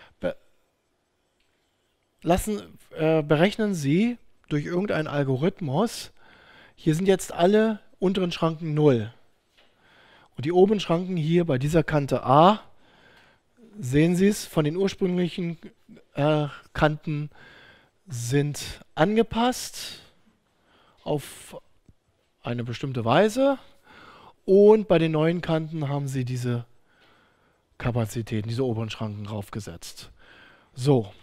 berechnen Sie durch irgendeinen Algorithmus, hier sind jetzt alle unteren Schranken 0. Und die oberen Schranken hier bei dieser Kante A, sehen Sie es, von den ursprünglichen Kanten sind angepasst auf eine bestimmte Weise. Und bei den neuen Kanten haben Sie diese Kapazitäten, diese oberen Schranken draufgesetzt. So.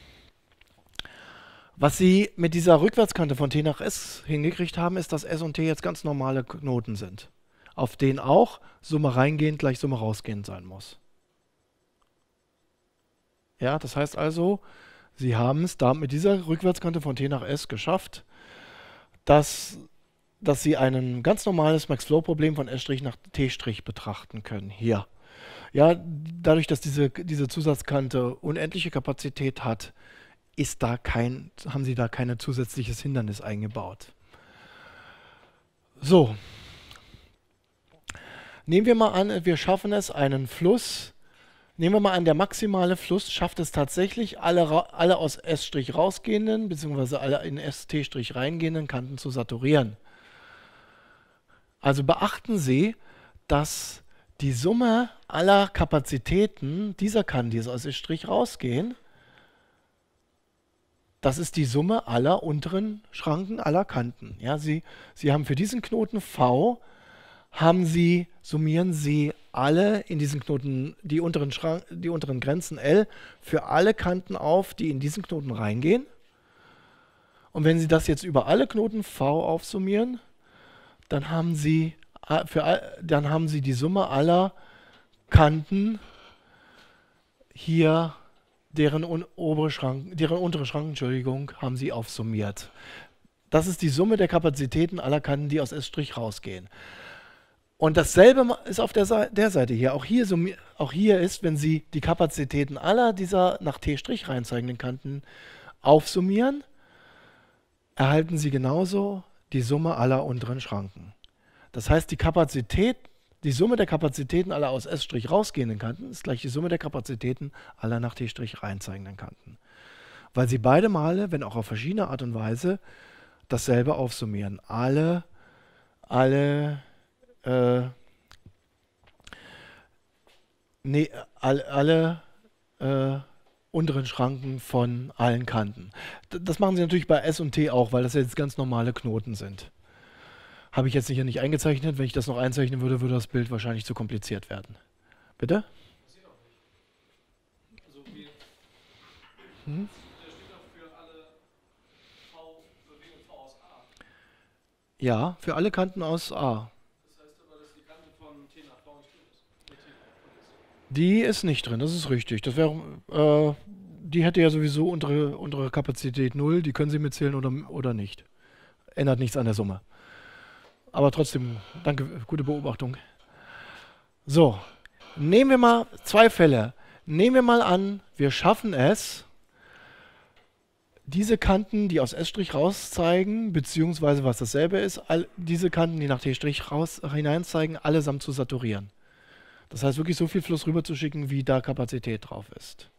Was Sie mit dieser Rückwärtskante von T nach S hingekriegt haben, ist, dass S und T jetzt ganz normale Knoten sind, auf denen auch Summe reingehend gleich Summe rausgehend sein muss. Ja, das heißt also, Sie haben es da mit dieser Rückwärtskante von T nach S geschafft, dass Sie ein ganz normales Max-Flow-Problem von S' nach T' betrachten können. Hier. Ja, dadurch, dass diese Zusatzkante unendliche Kapazität hat, haben Sie da kein zusätzliches Hindernis eingebaut. So. Nehmen wir mal an, wir schaffen es, einen Fluss. Nehmen wir mal an, der maximale Fluss schafft es tatsächlich, alle aus S' rausgehenden, beziehungsweise alle in ST' reingehenden Kanten zu saturieren. Also beachten Sie, dass die Summe aller Kapazitäten dieser Kanten, die aus S' rausgehen, das ist die Summe aller unteren Schranken aller Kanten. Ja, Sie haben für diesen Knoten V, summieren Sie alle in diesen Knoten die unteren Grenzen L für alle Kanten auf, die in diesen Knoten reingehen. Und wenn Sie das jetzt über alle Knoten V aufsummieren, dann haben Sie die Summe aller Kanten hier, deren untere Schranken, haben Sie aufsummiert. Das ist die Summe der Kapazitäten aller Kanten, die aus S' rausgehen. Und dasselbe ist auf der Seite hier. Auch hier ist, wenn Sie die Kapazitäten aller dieser nach T' reinzeigenden Kanten aufsummieren, erhalten Sie genauso die Summe aller unteren Schranken. Das heißt, die Summe der Kapazitäten aller aus S' rausgehenden Kanten ist gleich die Summe der Kapazitäten aller nach T' reinzeigenden Kanten. Weil Sie beide Male, wenn auch auf verschiedene Art und Weise, dasselbe aufsummieren. Alle unteren Schranken von allen Kanten. Das machen Sie natürlich bei S und T auch, weil das jetzt ganz normale Knoten sind. Habe ich jetzt hier nicht eingezeichnet. Wenn ich das noch einzeichnen würde, würde das Bild wahrscheinlich zu kompliziert werden. Bitte? Also wie, der steht doch für alle Bewegungen V aus A. Ja, für alle Kanten aus A. Das heißt aber, dass die Kante von T nach V nicht drin ist. Die ist nicht drin, das ist richtig. Das wäre, die hätte ja sowieso unsere Kapazität 0. Die können Sie mitzählen oder nicht. Ändert nichts an der Summe. Aber trotzdem, danke, gute Beobachtung. So, nehmen wir mal 2 Fälle. Nehmen wir mal an, wir schaffen es, diese Kanten, die aus S' rauszeigen, beziehungsweise was dasselbe ist, diese Kanten, die nach T' hineinzeigen, allesamt zu saturieren. Das heißt, wirklich so viel Fluss rüber zu schicken, wie da Kapazität drauf ist.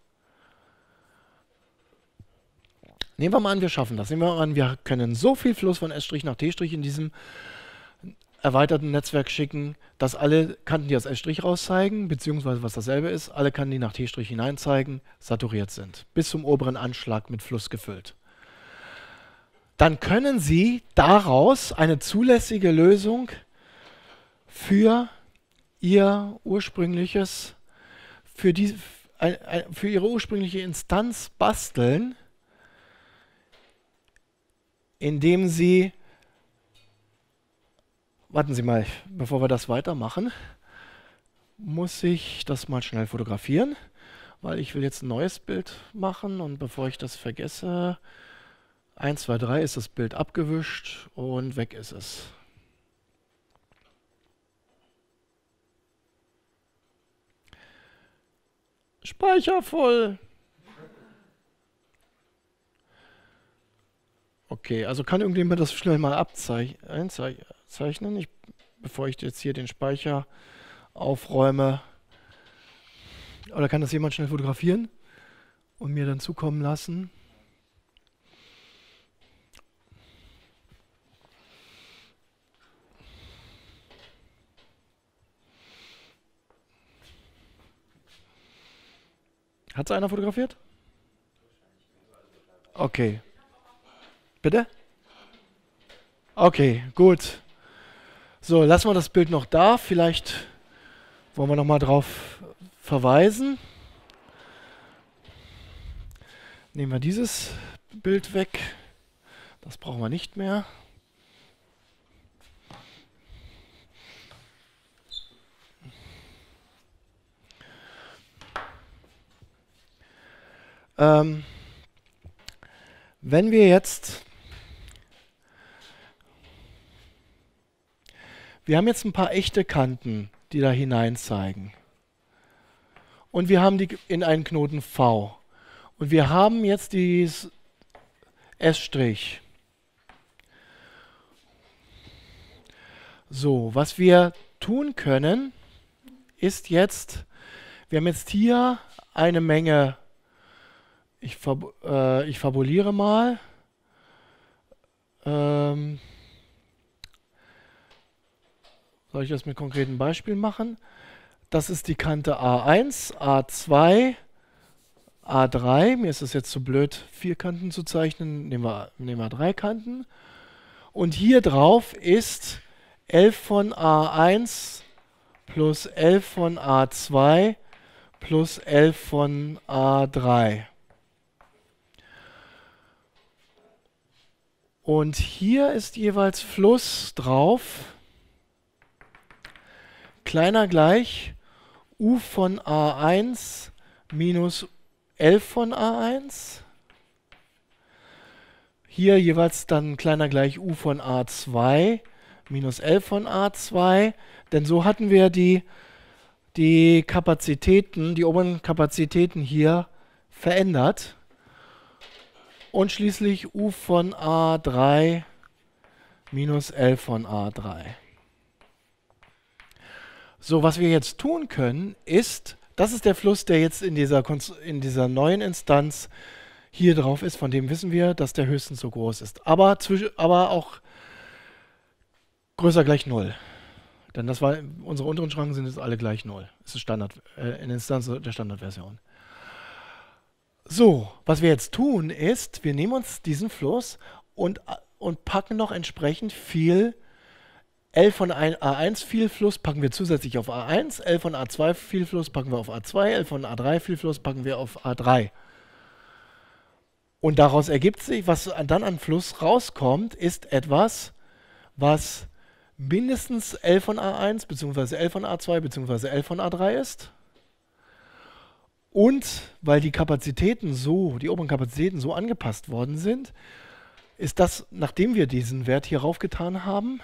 Nehmen wir mal an, wir schaffen das. Nehmen wir mal an, wir können so viel Fluss von S' nach T' in diesem erweiterten Netzwerk schicken, dass alle Kanten, die aus S' rauszeigen, beziehungsweise was dasselbe ist, alle Kanten, die nach T' hineinzeigen, saturiert sind. Bis zum oberen Anschlag mit Fluss gefüllt. Dann können Sie daraus eine zulässige Lösung für Ihre ursprüngliche Instanz basteln, indem Sie, warten Sie mal, bevor wir das weitermachen, muss ich das mal schnell fotografieren, weil ich will jetzt ein neues Bild machen und bevor ich das vergesse, 1, 2, 3 ist das Bild abgewischt und weg ist es. Speicher voll. Okay, also kann irgendjemand das schnell mal einzeichnen, bevor ich jetzt hier den Speicher aufräume. Oder kann das jemand schnell fotografieren und mir dann zukommen lassen? Hat es einer fotografiert? Okay. Bitte? Okay, gut. So, lassen wir das Bild noch da. Vielleicht wollen wir noch mal drauf verweisen. Nehmen wir dieses Bild weg. Das brauchen wir nicht mehr. Wenn wir jetzt, wir haben jetzt ein paar echte Kanten, die da hinein zeigen. Und wir haben die in einen Knoten V. Und wir haben jetzt dieses S'. So, was wir tun können, ist jetzt, wir haben jetzt hier eine Menge, ich fabuliere mal, soll ich das mit konkreten Beispielen machen? Das ist die Kante A1, A2, A3. Mir ist es jetzt zu blöd, 4 Kanten zu zeichnen. Nehmen wir 3 Kanten. Und hier drauf ist 11 von A1 plus 11 von A2 plus 11 von A3. Und hier ist jeweils Fluss drauf, kleiner gleich U von A1 minus 11 von A1. Hier jeweils dann kleiner gleich U von A2 minus 11 von A2. Denn so hatten wir die Kapazitäten, die oberen Kapazitäten hier verändert. Und schließlich U von A3 minus 11 von A3. So, was wir jetzt tun können, ist, das ist der Fluss, der jetzt in dieser neuen Instanz hier drauf ist. Von dem wissen wir, dass der höchstens so groß ist. Aber auch größer gleich 0. Denn unsere unteren Schranken sind jetzt alle gleich 0. Das ist Standard, in Instanz der Standardversion. So, was wir jetzt tun ist, wir nehmen uns diesen Fluss und packen noch entsprechend viel L von A1 viel Fluss packen wir zusätzlich auf A1, L von A2 viel Fluss packen wir auf A2, L von A3 viel Fluss packen wir auf A3. Und daraus ergibt sich, was dann an Fluss rauskommt, ist etwas, was mindestens L von A1 bzw. L von A2 bzw. L von A3 ist. Und weil die oberen Kapazitäten so angepasst worden sind, ist das, nachdem wir diesen Wert hier raufgetan haben,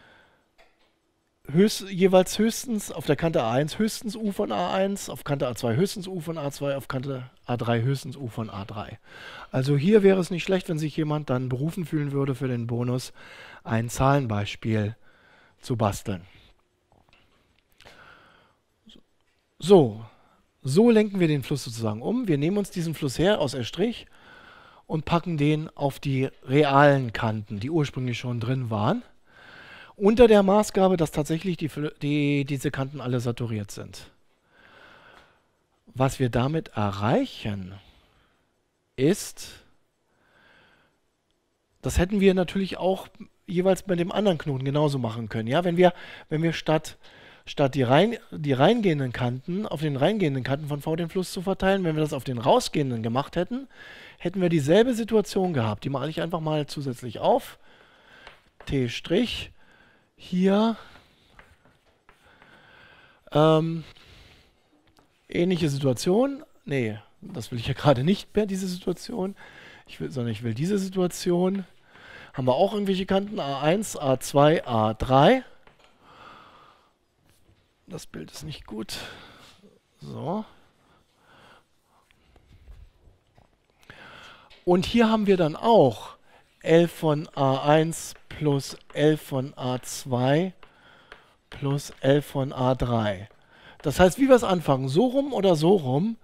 jeweils höchstens auf der Kante A1 höchstens U von A1, auf Kante A2 höchstens U von A2, auf Kante A3 höchstens U von A3. Also hier wäre es nicht schlecht, wenn sich jemand dann berufen fühlen würde, für den Bonus ein Zahlenbeispiel zu basteln. So lenken wir den Fluss sozusagen um. Wir nehmen uns diesen Fluss her aus R' und packen den auf die realen Kanten, die ursprünglich schon drin waren. Unter der Maßgabe, dass tatsächlich diese Kanten alle saturiert sind. Was wir damit erreichen, ist, das hätten wir natürlich auch jeweils bei dem anderen Knoten genauso machen können. Ja? Wenn wir statt die reingehenden Kanten, auf den reingehenden Kanten von V den Fluss zu verteilen, wenn wir das auf den rausgehenden gemacht hätten, hätten wir dieselbe Situation gehabt. Die male ich einfach mal zusätzlich auf. T'. Hier ähnliche Situation. Nee, das will ich ja gerade nicht mehr, diese Situation. Sondern ich will diese Situation. Haben wir auch irgendwelche Kanten? A1, A2, A3. Das Bild ist nicht gut. So. Und hier haben wir dann auch L von A1 plus L von A2 plus L von A3. Das heißt, wie wir es anfangen, so rum oder so rum,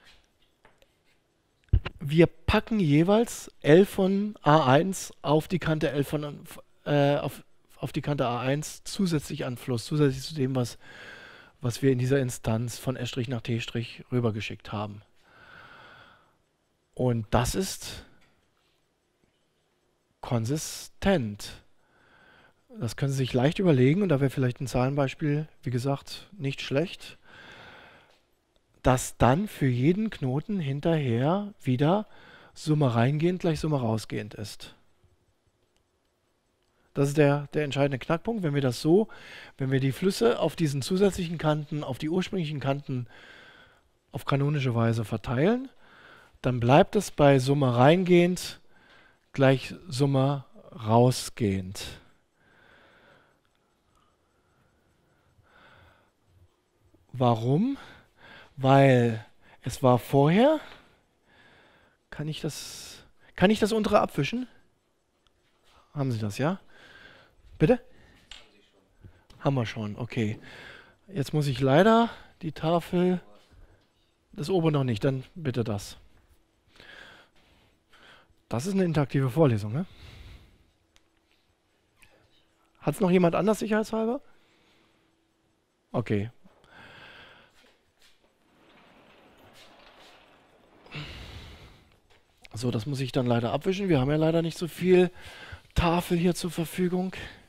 wir packen jeweils L von A1 auf die Kante auf die Kante A1 zusätzlich an Fluss, zusätzlich zu dem, was wir in dieser Instanz von S' nach T' rübergeschickt haben. Und das ist konsistent. Das können Sie sich leicht überlegen, und da wäre vielleicht ein Zahlenbeispiel, wie gesagt, nicht schlecht, dass dann für jeden Knoten hinterher wieder Summe reingehend gleich Summe rausgehend ist. Das ist der entscheidende Knackpunkt. Wenn wir die Flüsse auf diesen zusätzlichen Kanten, auf die ursprünglichen Kanten auf kanonische Weise verteilen, dann bleibt es bei Summe reingehend gleich Summe rausgehend. Warum? Weil es war vorher. Kann ich das untere abwischen? Haben Sie das, ja? Bitte? Haben wir schon, okay. Jetzt muss ich leider die Tafel, das obere noch nicht, dann bitte das. Das ist eine interaktive Vorlesung, ne? Hat es noch jemand anders sicherheitshalber? Okay. So, das muss ich dann leider abwischen. Wir haben ja leider nicht so viel Tafel hier zur Verfügung.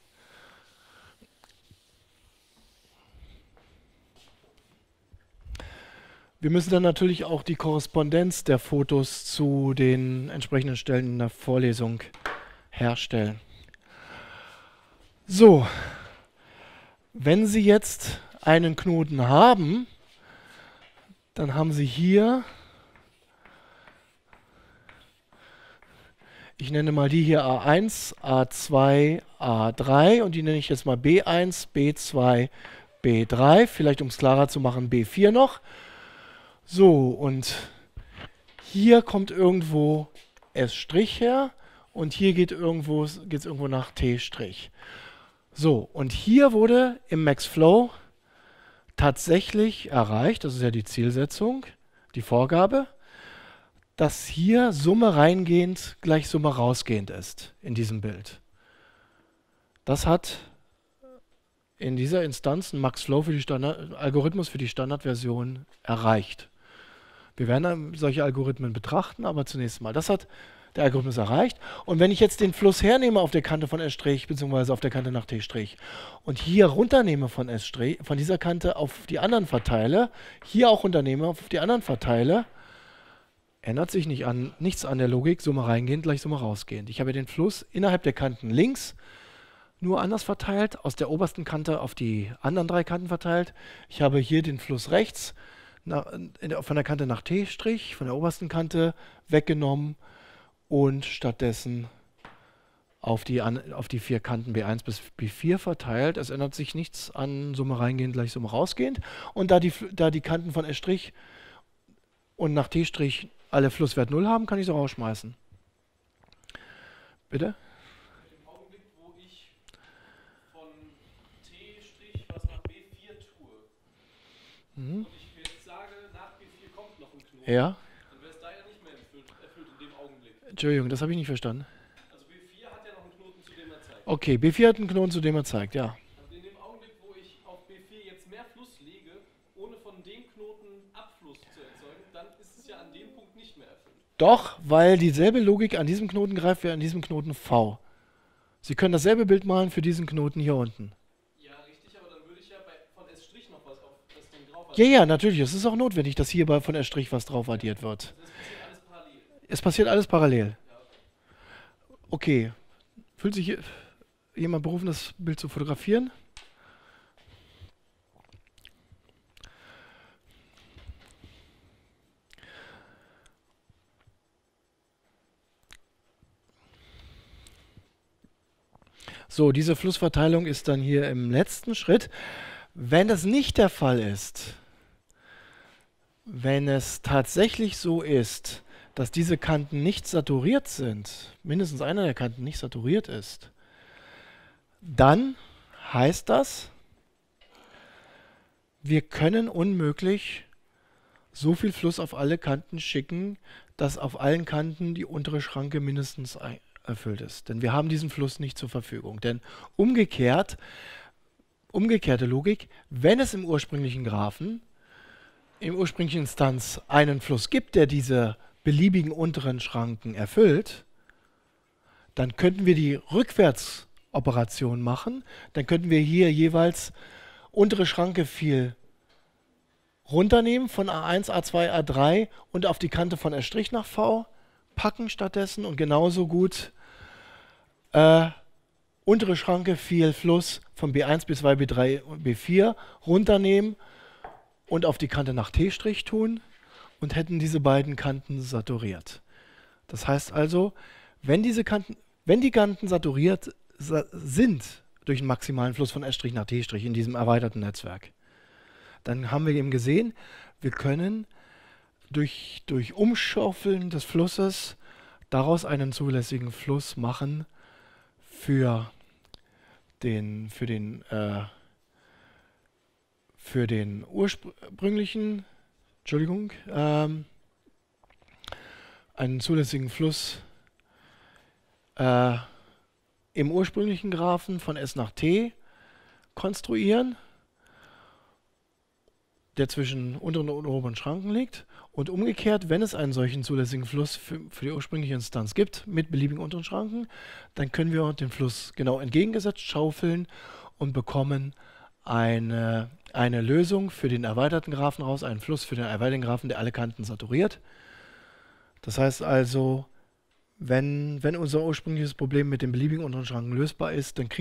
Wir müssen dann natürlich auch die Korrespondenz der Fotos zu den entsprechenden Stellen in der Vorlesung herstellen. So, wenn Sie jetzt einen Knoten haben, dann haben Sie hier, ich nenne mal die hier A1, A2, A3 und die nenne ich jetzt mal B1, B2, B3, vielleicht um es klarer zu machen B4 noch. So, und hier kommt irgendwo S' her und hier geht's irgendwo nach T'. So, und hier wurde im MaxFlow tatsächlich erreicht, das ist ja die Zielsetzung, die Vorgabe, dass hier Summe reingehend gleich Summe rausgehend ist in diesem Bild. Das hat in dieser Instanz ein MaxFlow für die Algorithmus für die Standardversion erreicht. Wir werden dann solche Algorithmen betrachten, aber zunächst mal, das hat der Algorithmus erreicht. Und wenn ich jetzt den Fluss hernehme auf der Kante von S' bzw. auf der Kante nach T' und hier runternehme von S', von dieser Kante auf die anderen verteile, hier auch runternehme auf die anderen verteile, ändert sich nichts an der Logik, Summe reingehend gleich Summe rausgehend. Ich habe den Fluss innerhalb der Kanten links nur anders verteilt, aus der obersten Kante auf die anderen drei Kanten verteilt. Ich habe hier den Fluss rechts von der Kante nach T', von der obersten Kante weggenommen und stattdessen auf die vier Kanten B1 bis B4 verteilt. Es ändert sich nichts an Summe reingehend gleich Summe rausgehend. Und da die Kanten von S' und nach T' alle Flusswert 0 haben, kann ich sie rausschmeißen. Bitte? Im Augenblick, wo ich von T' was nach B4 tue, und ich jetzt sage, nach B4 kommt noch ein Knoten, Ja? dann wäre es da ja nicht mehr erfüllt in dem Augenblick. Entschuldigung, das habe ich nicht verstanden. Also B4 hat ja noch einen Knoten, zu dem er zeigt. Okay, B4 hat einen Knoten, zu dem er zeigt, ja. Also in dem Augenblick, wo ich auf B4 jetzt mehr Fluss lege, ohne von dem Knoten Abfluss zu erzeugen, dann ist es ja an dem Punkt nicht mehr erfüllt. Doch, weil dieselbe Logik an diesem Knoten greift wie an diesem Knoten V. Sie können dasselbe Bild malen für diesen Knoten hier unten. Ja, richtig, aber dann würde ich ja von S' noch was auf das Ding drauf Ja, ja, natürlich. Es ist auch notwendig, dass hier von S' was drauf addiert wird. Das passiert alles parallel. Es passiert alles parallel. Ja, Okay. okay. Fühlt sich jemand berufen, das Bild zu fotografieren? So, diese Flussverteilung ist dann hier im letzten Schritt. Wenn das nicht der Fall ist, wenn es tatsächlich so ist, dass diese Kanten nicht saturiert sind, mindestens einer der Kanten nicht saturiert ist, dann heißt das, wir können unmöglich so viel Fluss auf alle Kanten schicken, dass auf allen Kanten die untere Schranke mindestens erfüllt ist. Denn wir haben diesen Fluss nicht zur Verfügung. Denn umgekehrte Logik, wenn es im ursprünglichen Graphen, im ursprünglichen Instanz einen Fluss gibt, der diese beliebigen unteren Schranken erfüllt, dann könnten wir die Rückwärtsoperation machen. Dann könnten wir hier jeweils untere Schranke viel runternehmen von A1, A2, A3 und auf die Kante von S' nach V packen stattdessen und genauso gut untere Schranke viel Fluss von B1, B2, B3 und B4 runternehmen und auf die Kante nach T' tun und hätten diese beiden Kanten saturiert. Das heißt also, wenn die Kanten saturiert sind durch einen maximalen Fluss von S' nach T' in diesem erweiterten Netzwerk, dann haben wir eben gesehen, wir können durch Umschaufeln des Flusses daraus einen zulässigen Fluss machen für den ursprünglichen, einen zulässigen Fluss im ursprünglichen Graphen von S nach T konstruieren, der zwischen unteren und oberen Schranken liegt. Und umgekehrt, wenn es einen solchen zulässigen Fluss für die ursprüngliche Instanz gibt, mit beliebigen unteren Schranken, dann können wir den Fluss genau entgegengesetzt schaufeln und bekommen eine Lösung für den erweiterten Graphen raus, einen Fluss für den erweiterten Graphen, der alle Kanten saturiert. Das heißt also, wenn unser ursprüngliches Problem mit den beliebigen unteren Schranken lösbar ist, dann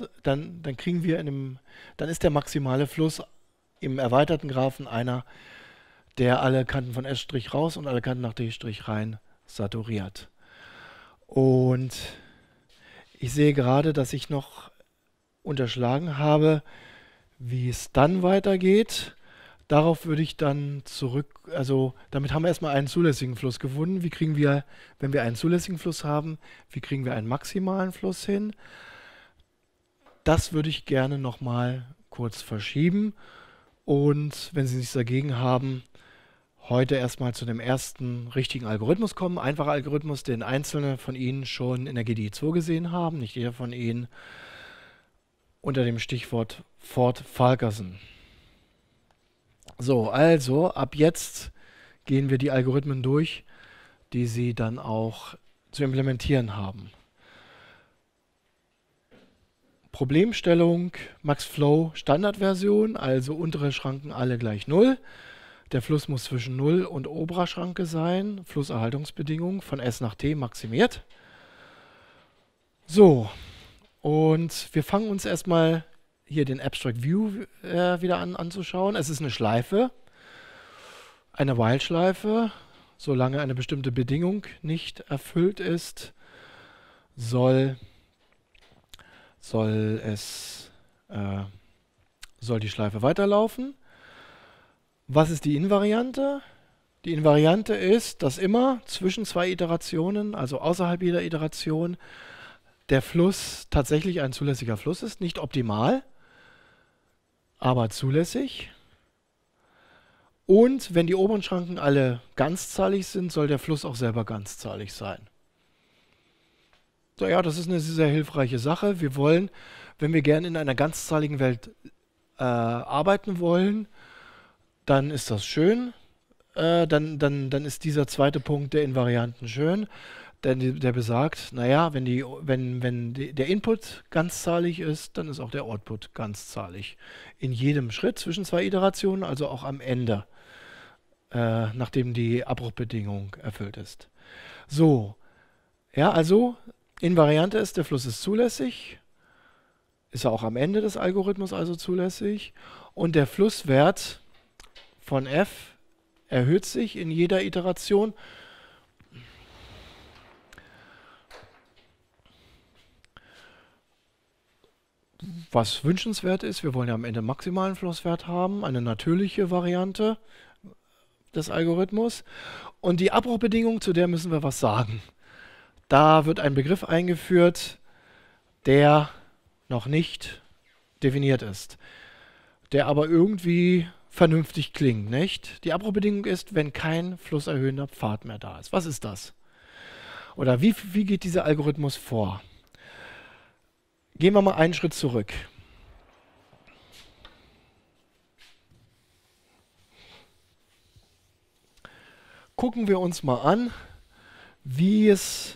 ist der maximale Fluss im erweiterten Graphen einer, der alle Kanten von S' raus und alle Kanten nach D' rein saturiert. Und ich sehe gerade, dass ich noch unterschlagen habe, wie es dann weitergeht. Darauf würde ich dann zurück, also damit haben wir erstmal einen zulässigen Fluss gefunden. Wie kriegen wir, wenn wir einen zulässigen Fluss haben, wie kriegen wir einen maximalen Fluss hin? Das würde ich gerne nochmal kurz verschieben. Und wenn Sie nichts dagegen haben, heute erstmal zu dem ersten richtigen Algorithmus kommen. Einfacher Algorithmus, den einzelne von Ihnen schon in der GDI 2 gesehen haben, nicht jeder von Ihnen, unter dem Stichwort Ford-Falkerson. So, also ab jetzt gehen wir die Algorithmen durch, die Sie dann auch zu implementieren haben. Problemstellung MaxFlow Standardversion, also untere Schranken alle gleich 0. Der Fluss muss zwischen 0 und oberer Schranke sein. Flusserhaltungsbedingungen von S nach T maximiert. So, und wir fangen uns erstmal hier den Abstract View wieder anzuschauen. Es ist eine Schleife, eine While-Schleife. Solange eine bestimmte Bedingung nicht erfüllt ist, soll die Schleife weiterlaufen. Was ist die Invariante? Die Invariante ist, dass immer zwischen zwei Iterationen, also außerhalb jeder Iteration, der Fluss tatsächlich ein zulässiger Fluss ist. Nicht optimal, aber zulässig. Und wenn die oberen Schranken alle ganzzahlig sind, soll der Fluss auch selber ganzzahlig sein. So, ja, das ist eine sehr hilfreiche Sache. Wir wollen, wenn wir gerne in einer ganzzahligen Welt arbeiten wollen, dann ist das schön. Dann ist dieser zweite Punkt der Invarianten schön, denn der besagt, naja, wenn der Input ganzzahlig ist, dann ist auch der Output ganzzahlig. In jedem Schritt zwischen zwei Iterationen, also auch am Ende, nachdem die Abbruchbedingung erfüllt ist. So, ja, also Invariante ist, der Fluss ist zulässig, ist er auch am Ende des Algorithmus also zulässig und der Flusswert von f erhöht sich in jeder Iteration. Was wünschenswert ist, wir wollen ja am Ende maximalen Flusswert haben, eine natürliche Variante des Algorithmus. Und die Abbruchbedingung, zu der müssen wir was sagen. Da wird ein Begriff eingeführt, der noch nicht definiert ist, der aber irgendwie vernünftig klingt, nicht? Die Abbruchbedingung ist, wenn kein flusserhöhender Pfad mehr da ist. Was ist das? Oder wie geht dieser Algorithmus vor? Gehen wir mal einen Schritt zurück. Gucken wir uns mal an, wie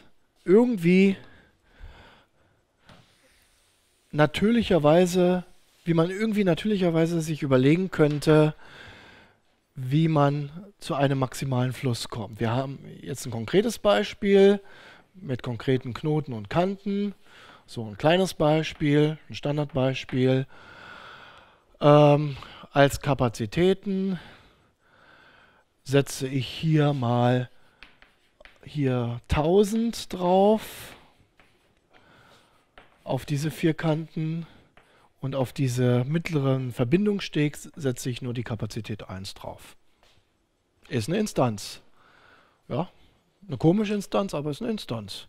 man irgendwie natürlicherweise sich überlegen könnte, wie man zu einem maximalen Fluss kommt. Wir haben jetzt ein konkretes Beispiel mit konkreten Knoten und Kanten. So ein kleines Beispiel, ein Standardbeispiel. Als Kapazitäten setze ich hier mal hier 1000 drauf, auf diese 4 Kanten und auf diese mittleren Verbindungssteg setze ich nur die Kapazität 1 drauf. Ist eine Instanz. Ja, eine komische Instanz, aber ist eine Instanz.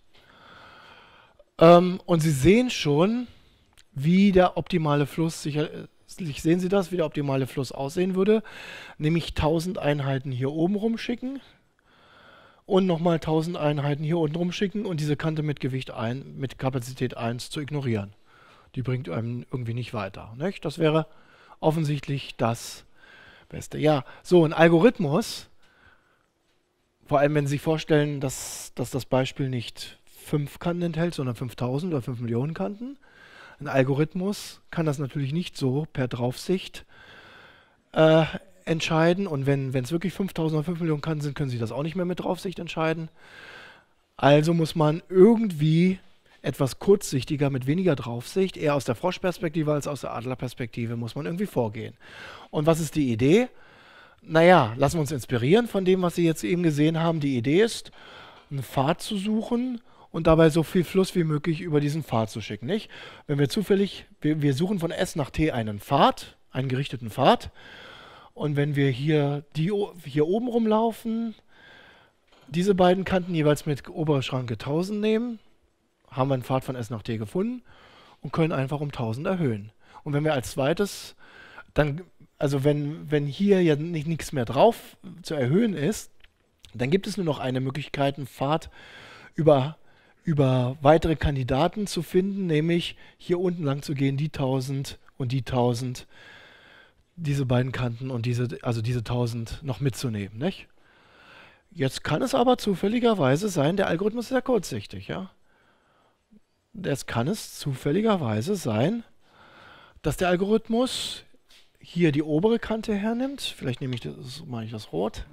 Und Sie sehen schon, wie der optimale Fluss, sicherlich sehen Sie das, wie der optimale Fluss aussehen würde, nämlich 1000 Einheiten hier oben rumschicken und nochmal 1000 Einheiten hier unten rumschicken und diese Kante mit mit Kapazität 1 zu ignorieren. Die bringt einem irgendwie nicht weiter. Nicht? Das wäre offensichtlich das Beste. Ja, so ein Algorithmus, vor allem wenn Sie sich vorstellen, dass das Beispiel nicht 5 Kanten enthält, sondern 5000 oder 5 Millionen Kanten. Ein Algorithmus kann das natürlich nicht so per Draufsicht entscheiden. Und wenn es wirklich 5000 oder 5 Millionen Kanten sind, können Sie das auch nicht mehr mit Draufsicht entscheiden. Also muss man irgendwie etwas kurzsichtiger, mit weniger Draufsicht, eher aus der Froschperspektive als aus der Adlerperspektive, muss man irgendwie vorgehen. Und was ist die Idee? Naja, lassen wir uns inspirieren von dem, was Sie jetzt eben gesehen haben. Die Idee ist, einen Pfad zu suchen und dabei so viel Fluss wie möglich über diesen Pfad zu schicken. Nicht? Wenn wir zufällig, wir suchen von S nach T einen Pfad, einen gerichteten Pfad. Und wenn wir hier oben rumlaufen, diese beiden Kanten jeweils mit oberer Schranke 1000 nehmen, haben wir einen Pfad von S nach T gefunden und können einfach um 1000 erhöhen. Und wenn wir als zweites dann, also wenn hier ja nichts mehr drauf zu erhöhen ist, dann gibt es nur noch eine Möglichkeit, einen Pfad über weitere Kandidaten zu finden, nämlich hier unten lang zu gehen, die 1000 und die 1000, diese beiden Kanten und diese 1000 noch mitzunehmen. Nicht? Jetzt kann es aber zufälligerweise sein, der Algorithmus ist sehr kurzsichtig, ja. Jetzt kann es zufälligerweise sein, dass der Algorithmus hier die obere Kante hernimmt. Vielleicht mache ich das rot.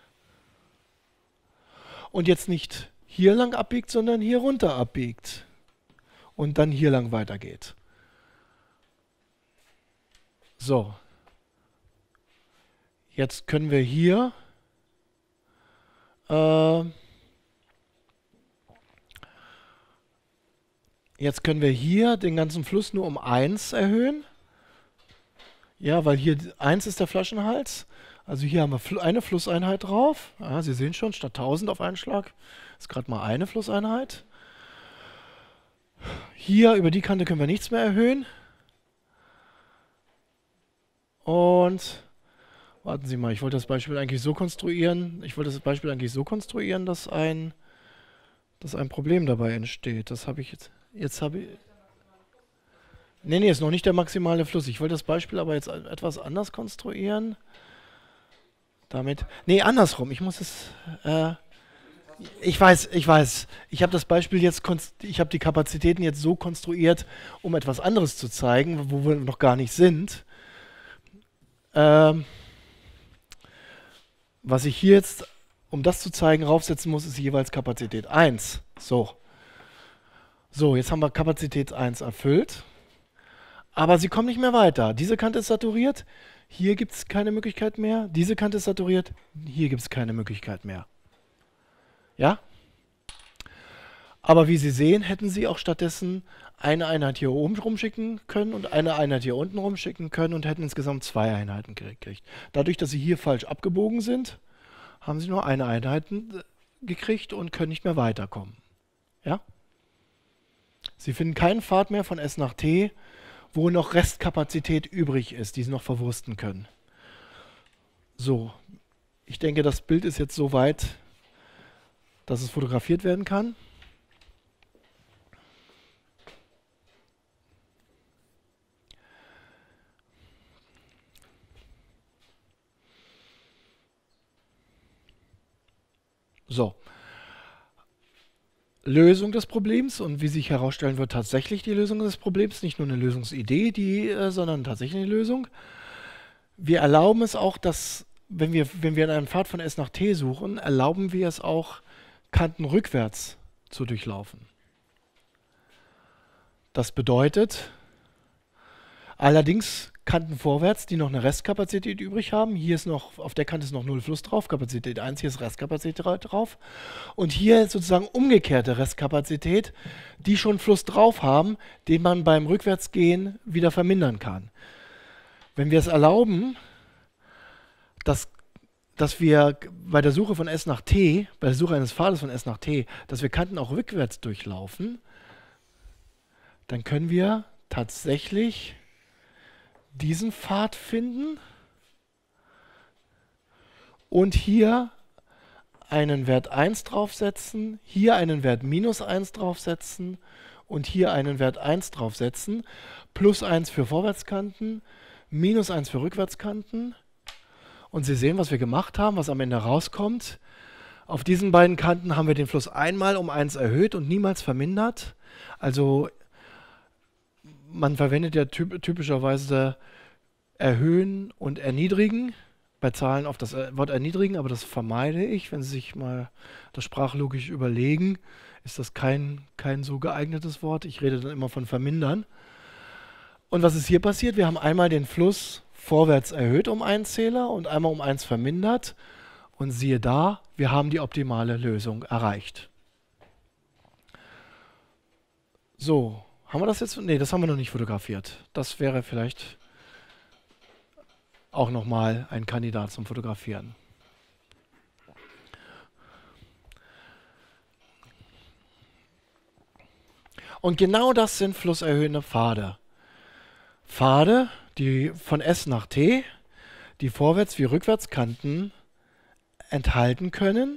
Und jetzt nicht hier lang abbiegt, sondern hier runter abbiegt. Und dann hier lang weitergeht. So. Jetzt können wir hier den ganzen Fluss nur um 1 erhöhen. Ja, weil hier 1 ist der Flaschenhals. Also hier haben wir eine Flusseinheit drauf. Ja, Sie sehen schon, statt 1000 auf einen Schlag ist gerade mal eine Flusseinheit. Hier über die Kante können wir nichts mehr erhöhen. Und warten Sie mal, ich wollte das Beispiel eigentlich so konstruieren, dass ein Problem dabei entsteht. Das habe ich jetzt habe ich. Nee, ist noch nicht der maximale Fluss. Ich wollte das Beispiel aber jetzt etwas anders konstruieren. Andersrum. Ich muss es. Ich weiß. Ich habe das Beispiel ich habe die Kapazitäten jetzt so konstruiert, um etwas anderes zu zeigen, wo wir noch gar nicht sind. Was ich hier jetzt, um das zu zeigen, raufsetzen muss, ist jeweils Kapazität 1. So, jetzt haben wir Kapazität 1 erfüllt. Aber sie kommen nicht mehr weiter. Diese Kante ist saturiert, hier gibt es keine Möglichkeit mehr. Diese Kante ist saturiert, hier gibt es keine Möglichkeit mehr. Ja? Aber wie Sie sehen, hätten Sie auch stattdessen eine Einheit hier oben rumschicken können und eine Einheit hier unten rumschicken können und hätten insgesamt 2 Einheiten gekriegt. Dadurch, dass Sie hier falsch abgebogen sind, haben Sie nur eine Einheit gekriegt und können nicht mehr weiterkommen. Ja? Sie finden keinen Pfad mehr von S nach T, wo noch Restkapazität übrig ist, die Sie noch verwursten können. So, ich denke, das Bild ist jetzt so weit, dass es fotografiert werden kann. So. Lösung des Problems und wie sich herausstellen wird, tatsächlich die Lösung des Problems, nicht nur eine Lösungsidee, sondern tatsächlich eine Lösung. Wir erlauben es auch, dass, wenn wir in einem Pfad von S nach T suchen, erlauben wir es auch, Kanten rückwärts zu durchlaufen. Das bedeutet, allerdings Kanten vorwärts, die noch eine Restkapazität übrig haben. Hier ist noch, auf der Kante ist noch 0 Fluss drauf, Kapazität 1, hier ist Restkapazität drauf. Und hier sozusagen umgekehrte Restkapazität, die schon Fluss drauf haben, den man beim Rückwärtsgehen wieder vermindern kann. Wenn wir es erlauben, dass wir bei der Suche von S nach T, bei der Suche eines Pfades von S nach T, dass wir Kanten auch rückwärts durchlaufen, dann können wir tatsächlich diesen Pfad finden und hier einen Wert 1 draufsetzen, hier einen Wert minus 1 draufsetzen und hier einen Wert 1 draufsetzen, plus 1 für Vorwärtskanten, minus 1 für Rückwärtskanten. Und Sie sehen, was wir gemacht haben, was am Ende rauskommt. Auf diesen beiden Kanten haben wir den Fluss einmal um 1 erhöht und niemals vermindert. Also man verwendet ja typischerweise erhöhen und erniedrigen bei Zahlen auf das Wort erniedrigen, aber das vermeide ich. Wenn Sie sich mal das sprachlogisch überlegen, ist das kein so geeignetes Wort. Ich rede dann immer von vermindern. Und was ist hier passiert? Wir haben einmal den Fluss vorwärts erhöht um 1 Zähler und einmal um 1 vermindert. Und siehe da, wir haben die optimale Lösung erreicht. So, haben wir das jetzt? Ne, das haben wir noch nicht fotografiert. Das wäre vielleicht auch nochmal ein Kandidat zum Fotografieren. Und genau das sind flusserhöhende Pfade. Pfade, die von S nach T, die Vorwärts- wie Rückwärtskanten enthalten können,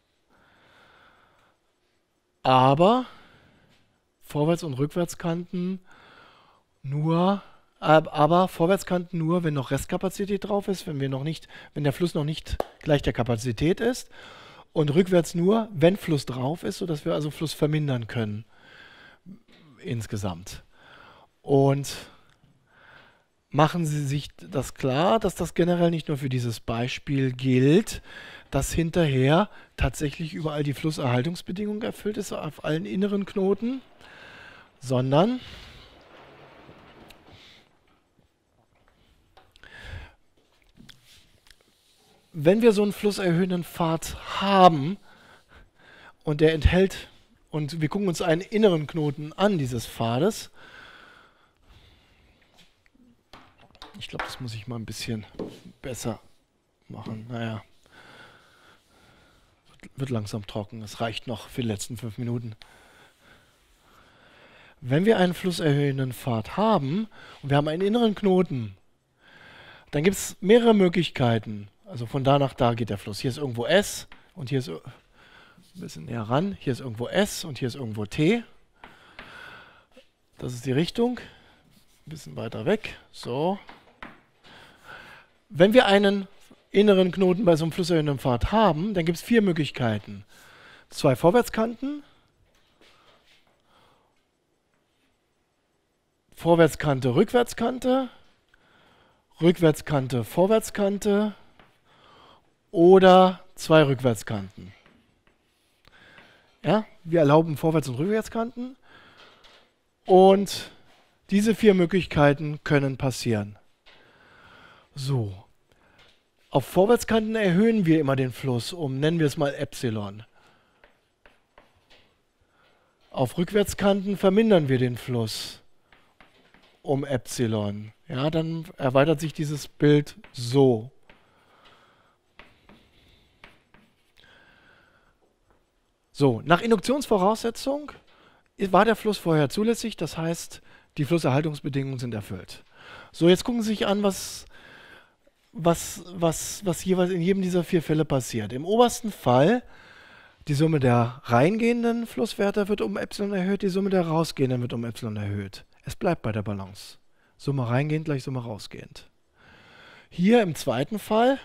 aber Vorwärts- und Rückwärtskanten nur, wenn noch Restkapazität drauf ist, wenn der Fluss noch nicht gleich der Kapazität ist, und rückwärts nur, wenn Fluss drauf ist, sodass wir also Fluss vermindern können insgesamt. Und machen Sie sich das klar, dass das generell nicht nur für dieses Beispiel gilt, dass hinterher tatsächlich überall die Flusserhaltungsbedingung erfüllt ist auf allen inneren Knoten, sondern wenn wir so einen flusserhöhenden Pfad haben und der enthält, und wir gucken uns einen inneren Knoten an dieses Pfades, ich glaube, das muss ich mal ein bisschen besser machen. Naja, wird langsam trocken. Es reicht noch für die letzten 5 Minuten. Wenn wir einen flusserhöhenden Pfad haben und wir haben einen inneren Knoten, dann gibt es mehrere Möglichkeiten. Also von da nach da geht der Fluss. Hier ist irgendwo S und hier ist ein bisschen näher ran. Hier ist irgendwo S und hier ist irgendwo T. Das ist die Richtung. Ein bisschen weiter weg. So. Wenn wir einen inneren Knoten bei so einem flusserhöhenden Pfad haben, dann gibt es 4 Möglichkeiten. 2 Vorwärtskanten, Vorwärtskante, Rückwärtskante, Rückwärtskante, Vorwärtskante oder 2 Rückwärtskanten. Ja, wir erlauben Vorwärts- und Rückwärtskanten und diese 4 Möglichkeiten können passieren. So, auf Vorwärtskanten erhöhen wir immer den Fluss um, nennen wir es mal Epsilon. Auf Rückwärtskanten vermindern wir den Fluss um Epsilon. Ja, dann erweitert sich dieses Bild so. So, nach Induktionsvoraussetzung war der Fluss vorher zulässig, das heißt, die Flusserhaltungsbedingungen sind erfüllt. So, jetzt gucken Sie sich an, was jeweils in jedem dieser 4 Fälle passiert. Im obersten Fall, die Summe der reingehenden Flusswerte wird um Epsilon erhöht, die Summe der rausgehenden wird um Epsilon erhöht. Es bleibt bei der Balance. Summe reingehend gleich Summe rausgehend. Hier im zweiten Fall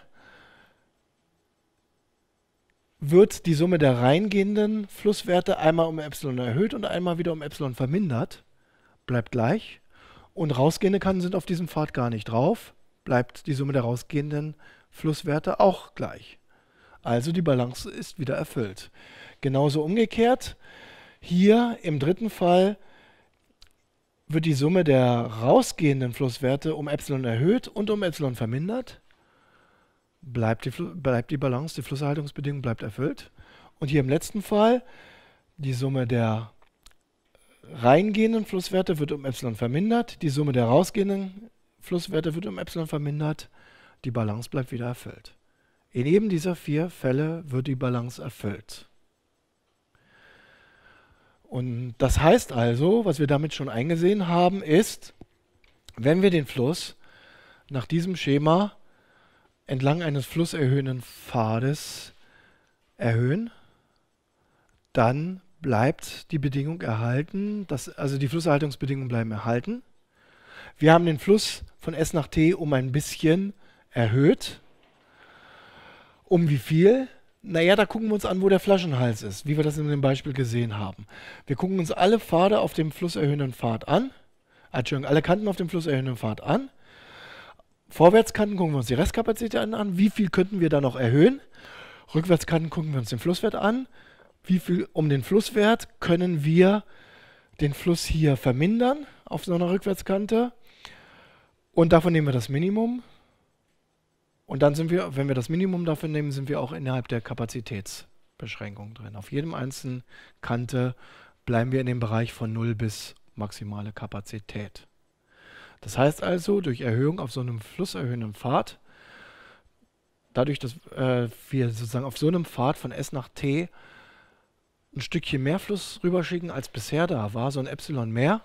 wird die Summe der reingehenden Flusswerte einmal um Epsilon erhöht und einmal wieder um Epsilon vermindert. Bleibt gleich. Und rausgehende Kanten sind auf diesem Pfad gar nicht drauf. Bleibt die Summe der rausgehenden Flusswerte auch gleich. Also die Balance ist wieder erfüllt. Genauso umgekehrt, hier im dritten Fall wird die Summe der rausgehenden Flusswerte um Epsilon erhöht und um Epsilon vermindert. Bleibt die Balance, die Flusserhaltungsbedingung bleibt erfüllt. Und hier im letzten Fall, die Summe der reingehenden Flusswerte wird um Epsilon vermindert, die Summe der rausgehenden Flusswerte wird um Epsilon vermindert, die Balance bleibt wieder erfüllt. In jedem dieser 4 Fälle wird die Balance erfüllt. Und das heißt also, was wir damit schon eingesehen haben, ist, wenn wir den Fluss nach diesem Schema entlang eines flusserhöhenden Pfades erhöhen, dann bleibt die Bedingung erhalten, also die Flusserhaltungsbedingungen bleiben erhalten. Wir haben den Fluss von S nach T um ein bisschen erhöht. Um wie viel? Naja, da gucken wir uns an, wo der Flaschenhals ist, wie wir das in dem Beispiel gesehen haben. Wir gucken uns alle Pfade auf dem flusserhöhenden Pfad an, alle Kanten auf dem flusserhöhenden Pfad an. Vorwärtskanten gucken wir uns die Restkapazitäten an, wie viel könnten wir da noch erhöhen. Rückwärtskanten gucken wir uns den Flusswert an. Wie viel um den Flusswert können wir den Fluss hier vermindern auf so einer Rückwärtskante. Und davon nehmen wir das Minimum. Und dann sind wir, wenn wir das Minimum dafür nehmen, sind wir auch innerhalb der Kapazitätsbeschränkung drin. Auf jedem einzelnen Kante bleiben wir in dem Bereich von 0 bis maximale Kapazität. Das heißt also, durch Erhöhung auf so einem flusserhöhenden Pfad, dadurch, dass wir sozusagen auf so einem Pfad von S nach T ein Stückchen mehr Fluss rüberschicken, als bisher da war, so ein Epsilon mehr,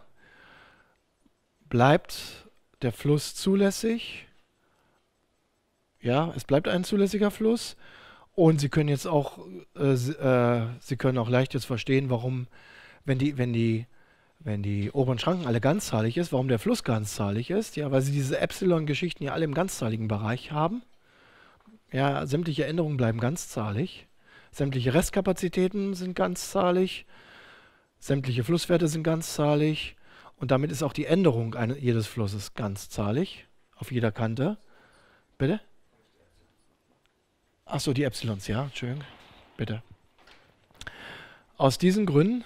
bleibt der Fluss zulässig. Ja, es bleibt ein zulässiger Fluss. Und Sie können jetzt auch, Sie können auch leicht jetzt verstehen, warum, wenn die oberen Schranken alle ganzzahlig ist, warum der Fluss ganzzahlig ist. Ja, weil Sie diese Epsilon-Geschichten ja alle im ganzzahligen Bereich haben. Ja, sämtliche Änderungen bleiben ganzzahlig. Sämtliche Restkapazitäten sind ganzzahlig. Sämtliche Flusswerte sind ganzzahlig. Und damit ist auch die Änderung jedes Flusses ganzzahlig. Auf jeder Kante. Bitte? Achso, die Epsilons, ja, Entschuldigung. Bitte. Aus diesen Gründen.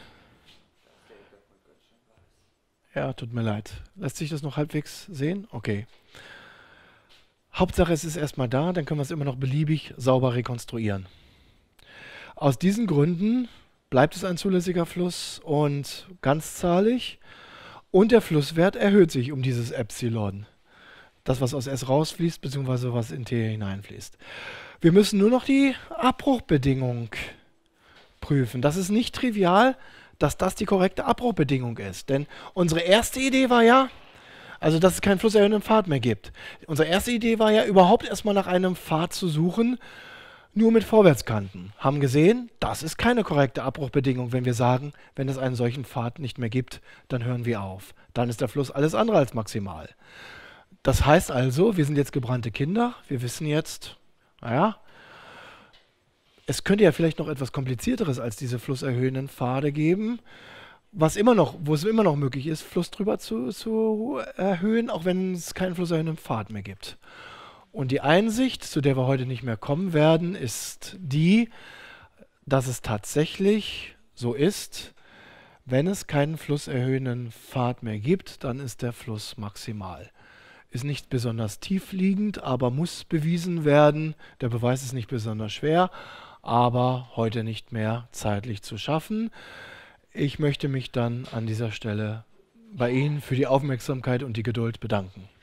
Ja, tut mir leid. Lässt sich das noch halbwegs sehen? Okay. Hauptsache, es ist erstmal da, dann können wir es immer noch beliebig sauber rekonstruieren. Aus diesen Gründen bleibt es ein zulässiger Fluss und ganzzahlig und der Flusswert erhöht sich um dieses Epsilon. Das, was aus S rausfließt, beziehungsweise was in T hineinfließt. Wir müssen nur noch die Abbruchbedingung prüfen. Das ist nicht trivial, dass das die korrekte Abbruchbedingung ist. Denn unsere erste Idee war ja, also dass es keinen flusserhöhenden Pfad mehr gibt. Unsere erste Idee war ja, überhaupt erstmal nach einem Pfad zu suchen, nur mit Vorwärtskanten. Haben gesehen, das ist keine korrekte Abbruchbedingung, wenn wir sagen, wenn es einen solchen Pfad nicht mehr gibt, dann hören wir auf. Dann ist der Fluss alles andere als maximal. Das heißt also, wir sind jetzt gebrannte Kinder, wir wissen jetzt, naja, es könnte ja vielleicht noch etwas komplizierteres als diese flusserhöhenden Pfade geben, wo es immer noch möglich ist, Fluss drüber zu erhöhen, auch wenn es keinen flusserhöhenden Pfad mehr gibt. Und die Einsicht, zu der wir heute nicht mehr kommen werden, ist die, dass es tatsächlich so ist, wenn es keinen flusserhöhenden Pfad mehr gibt, dann ist der Fluss maximal. Ist nicht besonders tief liegend, aber muss bewiesen werden. Der Beweis ist nicht besonders schwer, aber heute nicht mehr zeitlich zu schaffen. Ich möchte mich dann an dieser Stelle bei Ihnen für die Aufmerksamkeit und die Geduld bedanken.